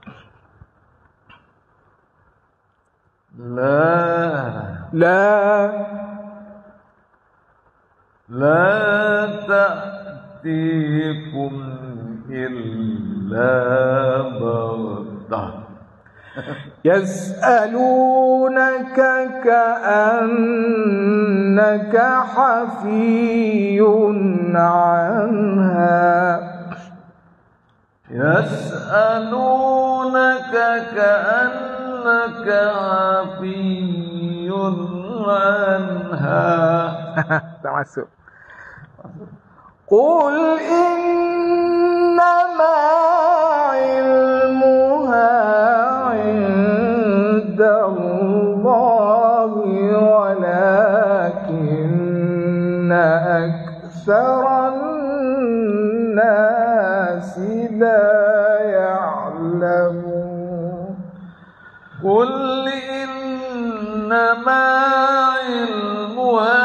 لا تأتيكم إلا بغتة يسألونك كأنك حفي عنها يسألونك كأنك حفي عنها tak masuk. قل إنما علمها عند الله ولكن أكثر الناس لا يعلمون قل إنما علمها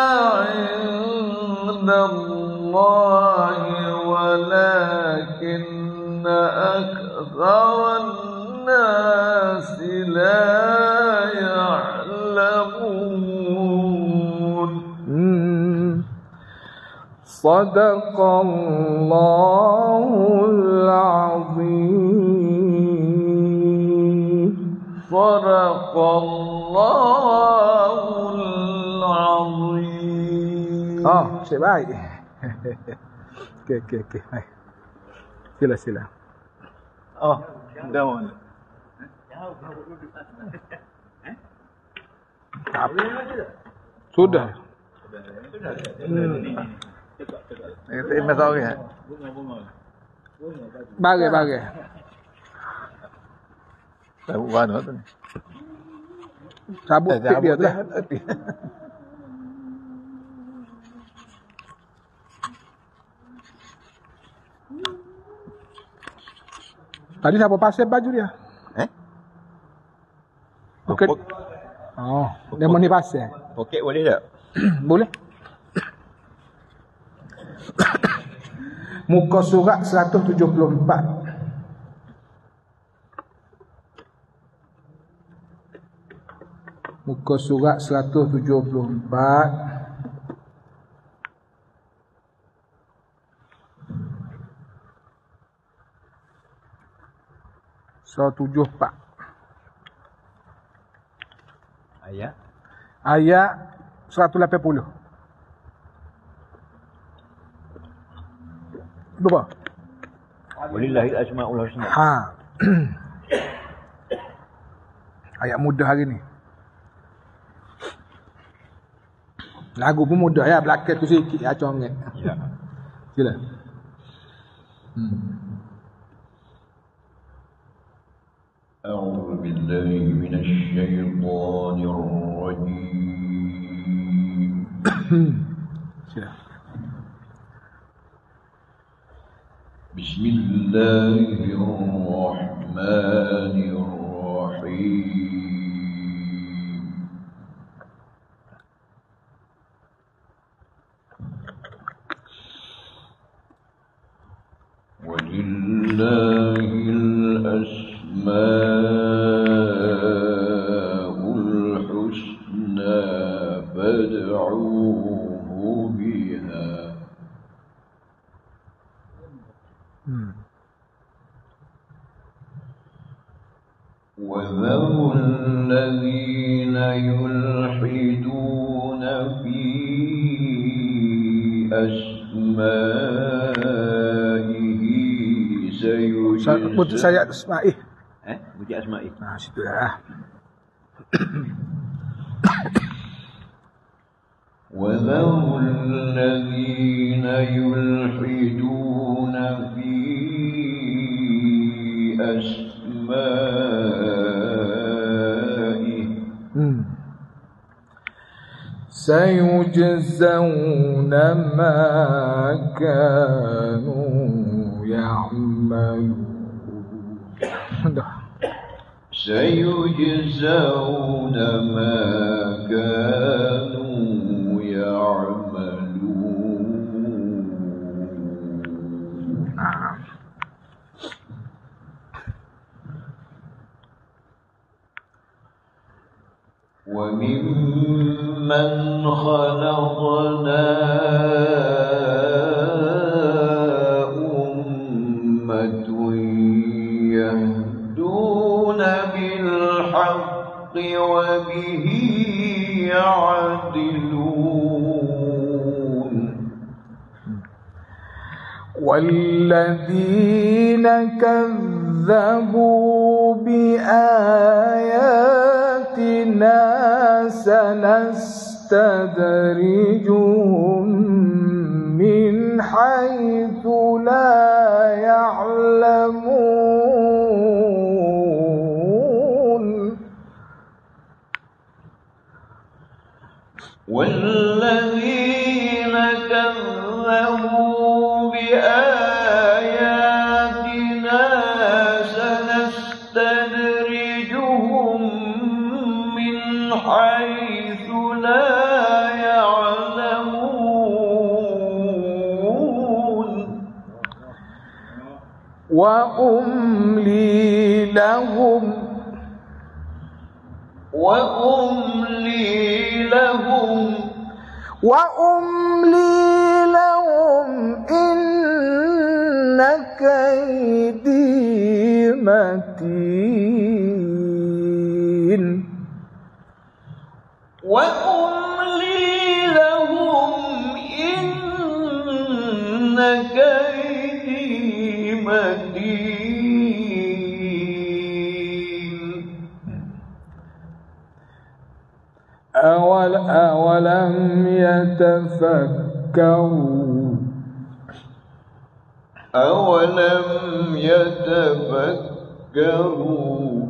عند الله ولكن أكثر الناس لا يعلمون صدق الله العظيم صدق الله العظيم. Cik baik. Okey. Hai. Sila. Dah mana? Sudah. Ini masak ke? Bagi. Tahu mana tu ni? Sabut tip dia tu lah. Tadi siapa pasal baju dia? Poket. Dia mau ni pasal. Poket boleh tak? Boleh. Muka surat 174. Muka surat 174. Ayat 180. Berapa? Walillahil asmaul husna. Ayat mudah hari ni. Lagu pun mudah ya, belakang tu sikit ya congek. Ya. Sila. أعوذ بالله من الشيطان الرجيم. بسم الله الرحمن الرحيم. ولله الأسماء الحسنى فادعوه بها وذروا الذين يلحدون في أسمائه Sebut saya Asma'i. Bujuk Asma'i. Situ dah. وذروا الذين يلحدون سيجزون ما كانوا يعملون. سيجزون ما كانوا يعملون. وممن خلقنا أمة يهدون بالحق وبه يعدلون. والذين كذبوا بآياتنا سنستدرجهم من حيث لا يعلمون. والذين كذبوا بآياتنا سنستدرجهم من حيث لا يعلمون. وأملي لهم إن كيدي متين. وأملي لهم إن كيدي متين. أولم يتفكروا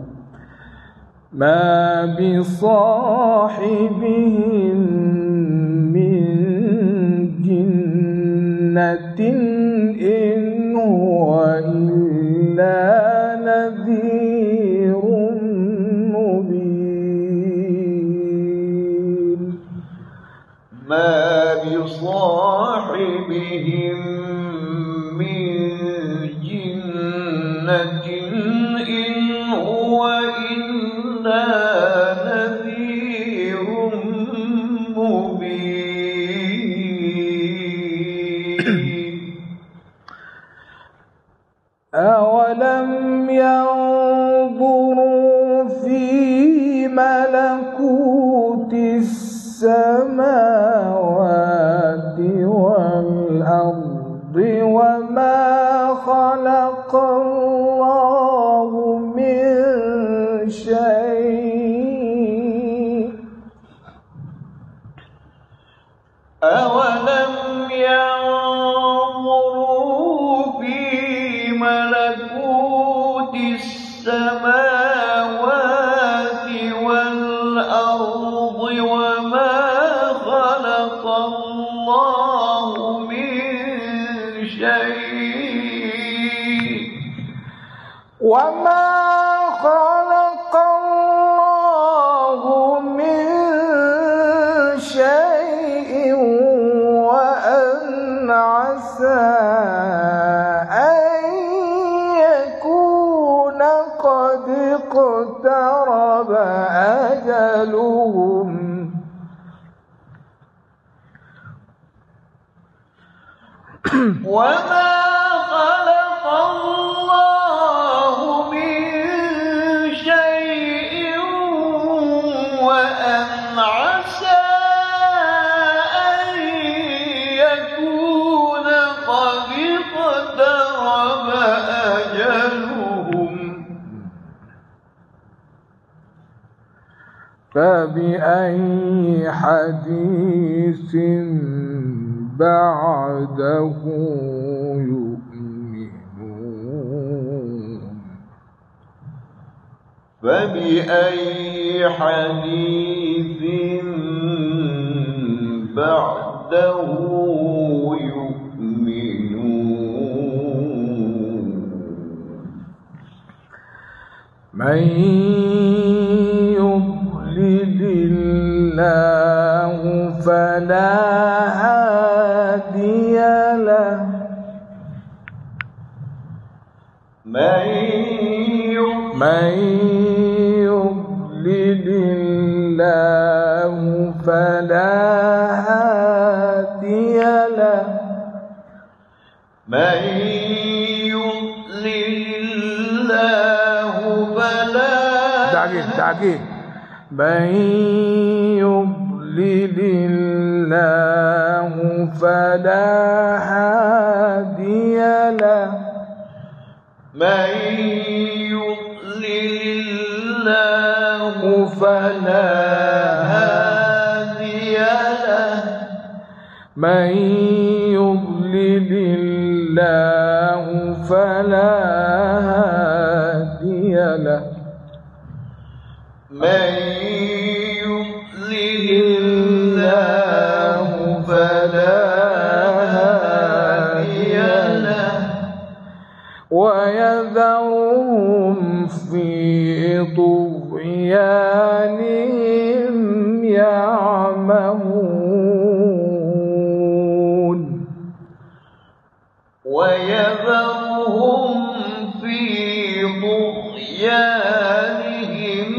ما بصاحبهم من جنة إن هو إلا نذير مبين. ما بصاحبهم من جنة إن هو إلا نذير مبين. أولم ينظروا في ملكوت السماوات والأرض وما خلق الله من شيء. أولم ينظروا في ملكوت السماوات والأرض وما خلق الله من شيء. وما خلق الله من شيء وأن عسى أن يكون قد اقترب أجلهم. وما خلق الله من شيء وأن عسى أن يكون قد اقترب أجلهم. فبأي حديث بعده يؤمنون. فبأي حديث بعده يؤمنون من يضلل الله فلا هادي له من يضلل الله فلا هادي له من يضلل الله فلا داقين من يضلل الله فلا هادي له من يضلل الله فلا هادي له من يضلل الله فلا هادي له من يضلل الله فلا هادي له ويذرهم في طغيانهم يعمهون ويذرهم في طغيانهم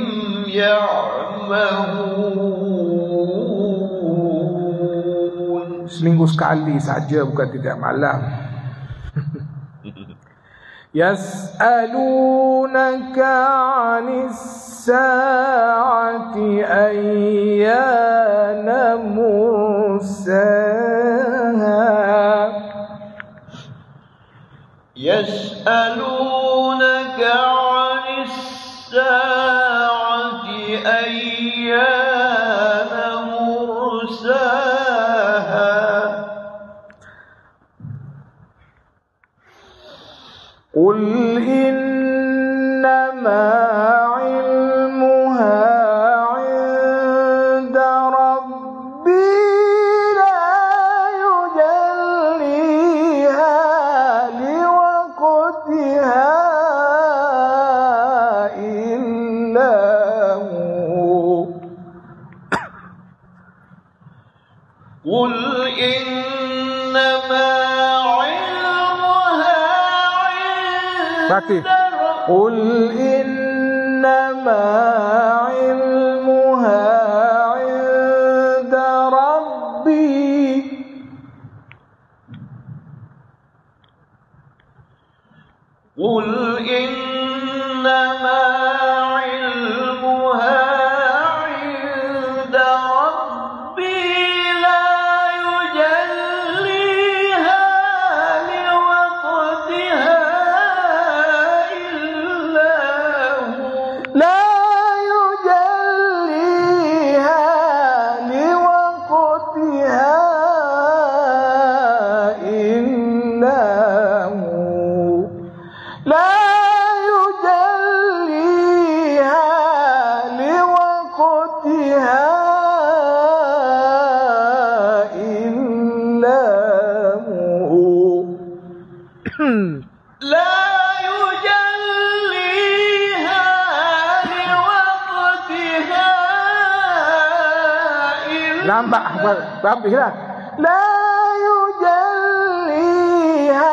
يعمهون. Seminggu sekali saja, bukan tidak malam. يسألونك عن الساعة أيان مرساها يسألونك عن الساعة أيان مرساها قل إنما علمها عند ربي لا يجليها لوقتها إلا هو قل إنما قل إنما علمها عند ربي قل إنما علمها عند ربي لا يجليها لوقتها nampak habislah la yujalliha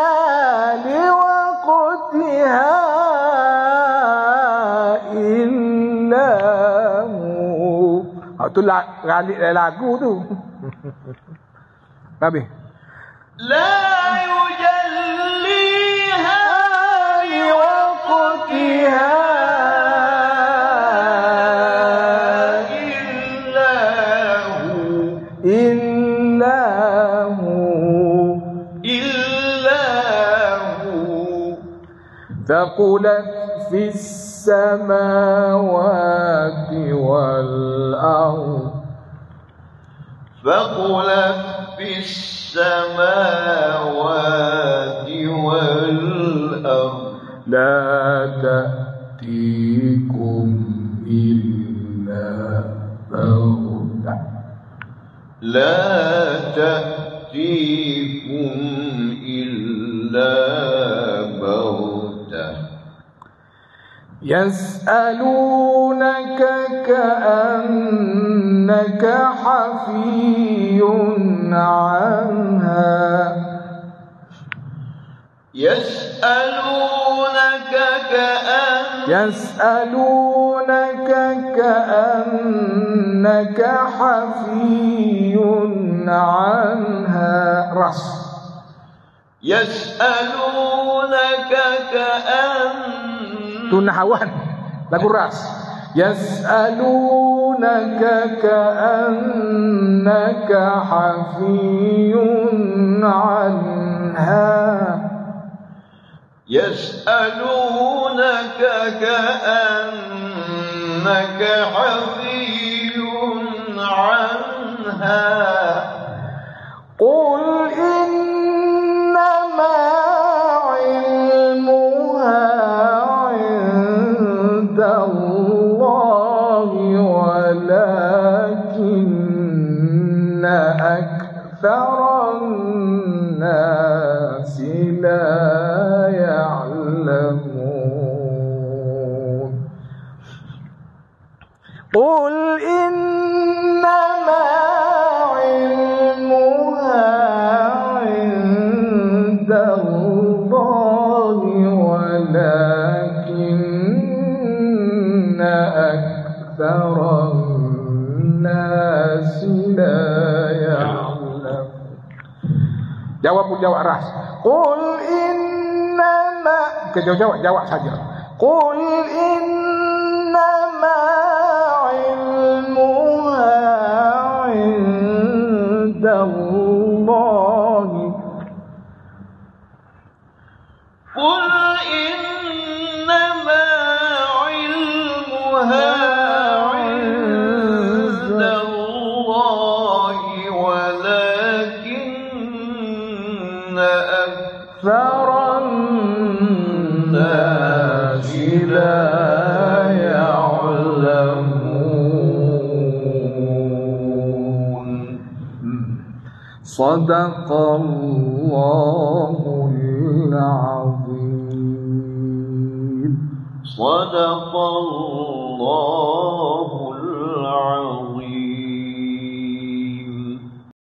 liwaqtiha illa hu. Tu ralik lagu tu. Habis. La yujalliha liwaqtiha ثقلت في السماوات والأرض ثقلت في السماوات والأرض لا تأتيكم إلا بغتة لا تأتيكم إلا بغتة يسألونك كأنك حفي عنها يسألونك كأنك حفي عنها رأس يسألونك تنحوان lagu ras يسألونك كأنك حفي عنها يسألونك كأنك حفي عنها قل إنما علمها عند الله ولكن أكثر الناس لا يعلمون قل إنما علمها عند الله ولكن أكثر الناس لا يعلمون. Jawab ras. Qul innama, jawab saja. Qul innama ilmuha indallahi. قل إنما علمها عند الله ولكن أكثر الناس لا يعلمون. صدق الله العظيم. صدق الله العظيم.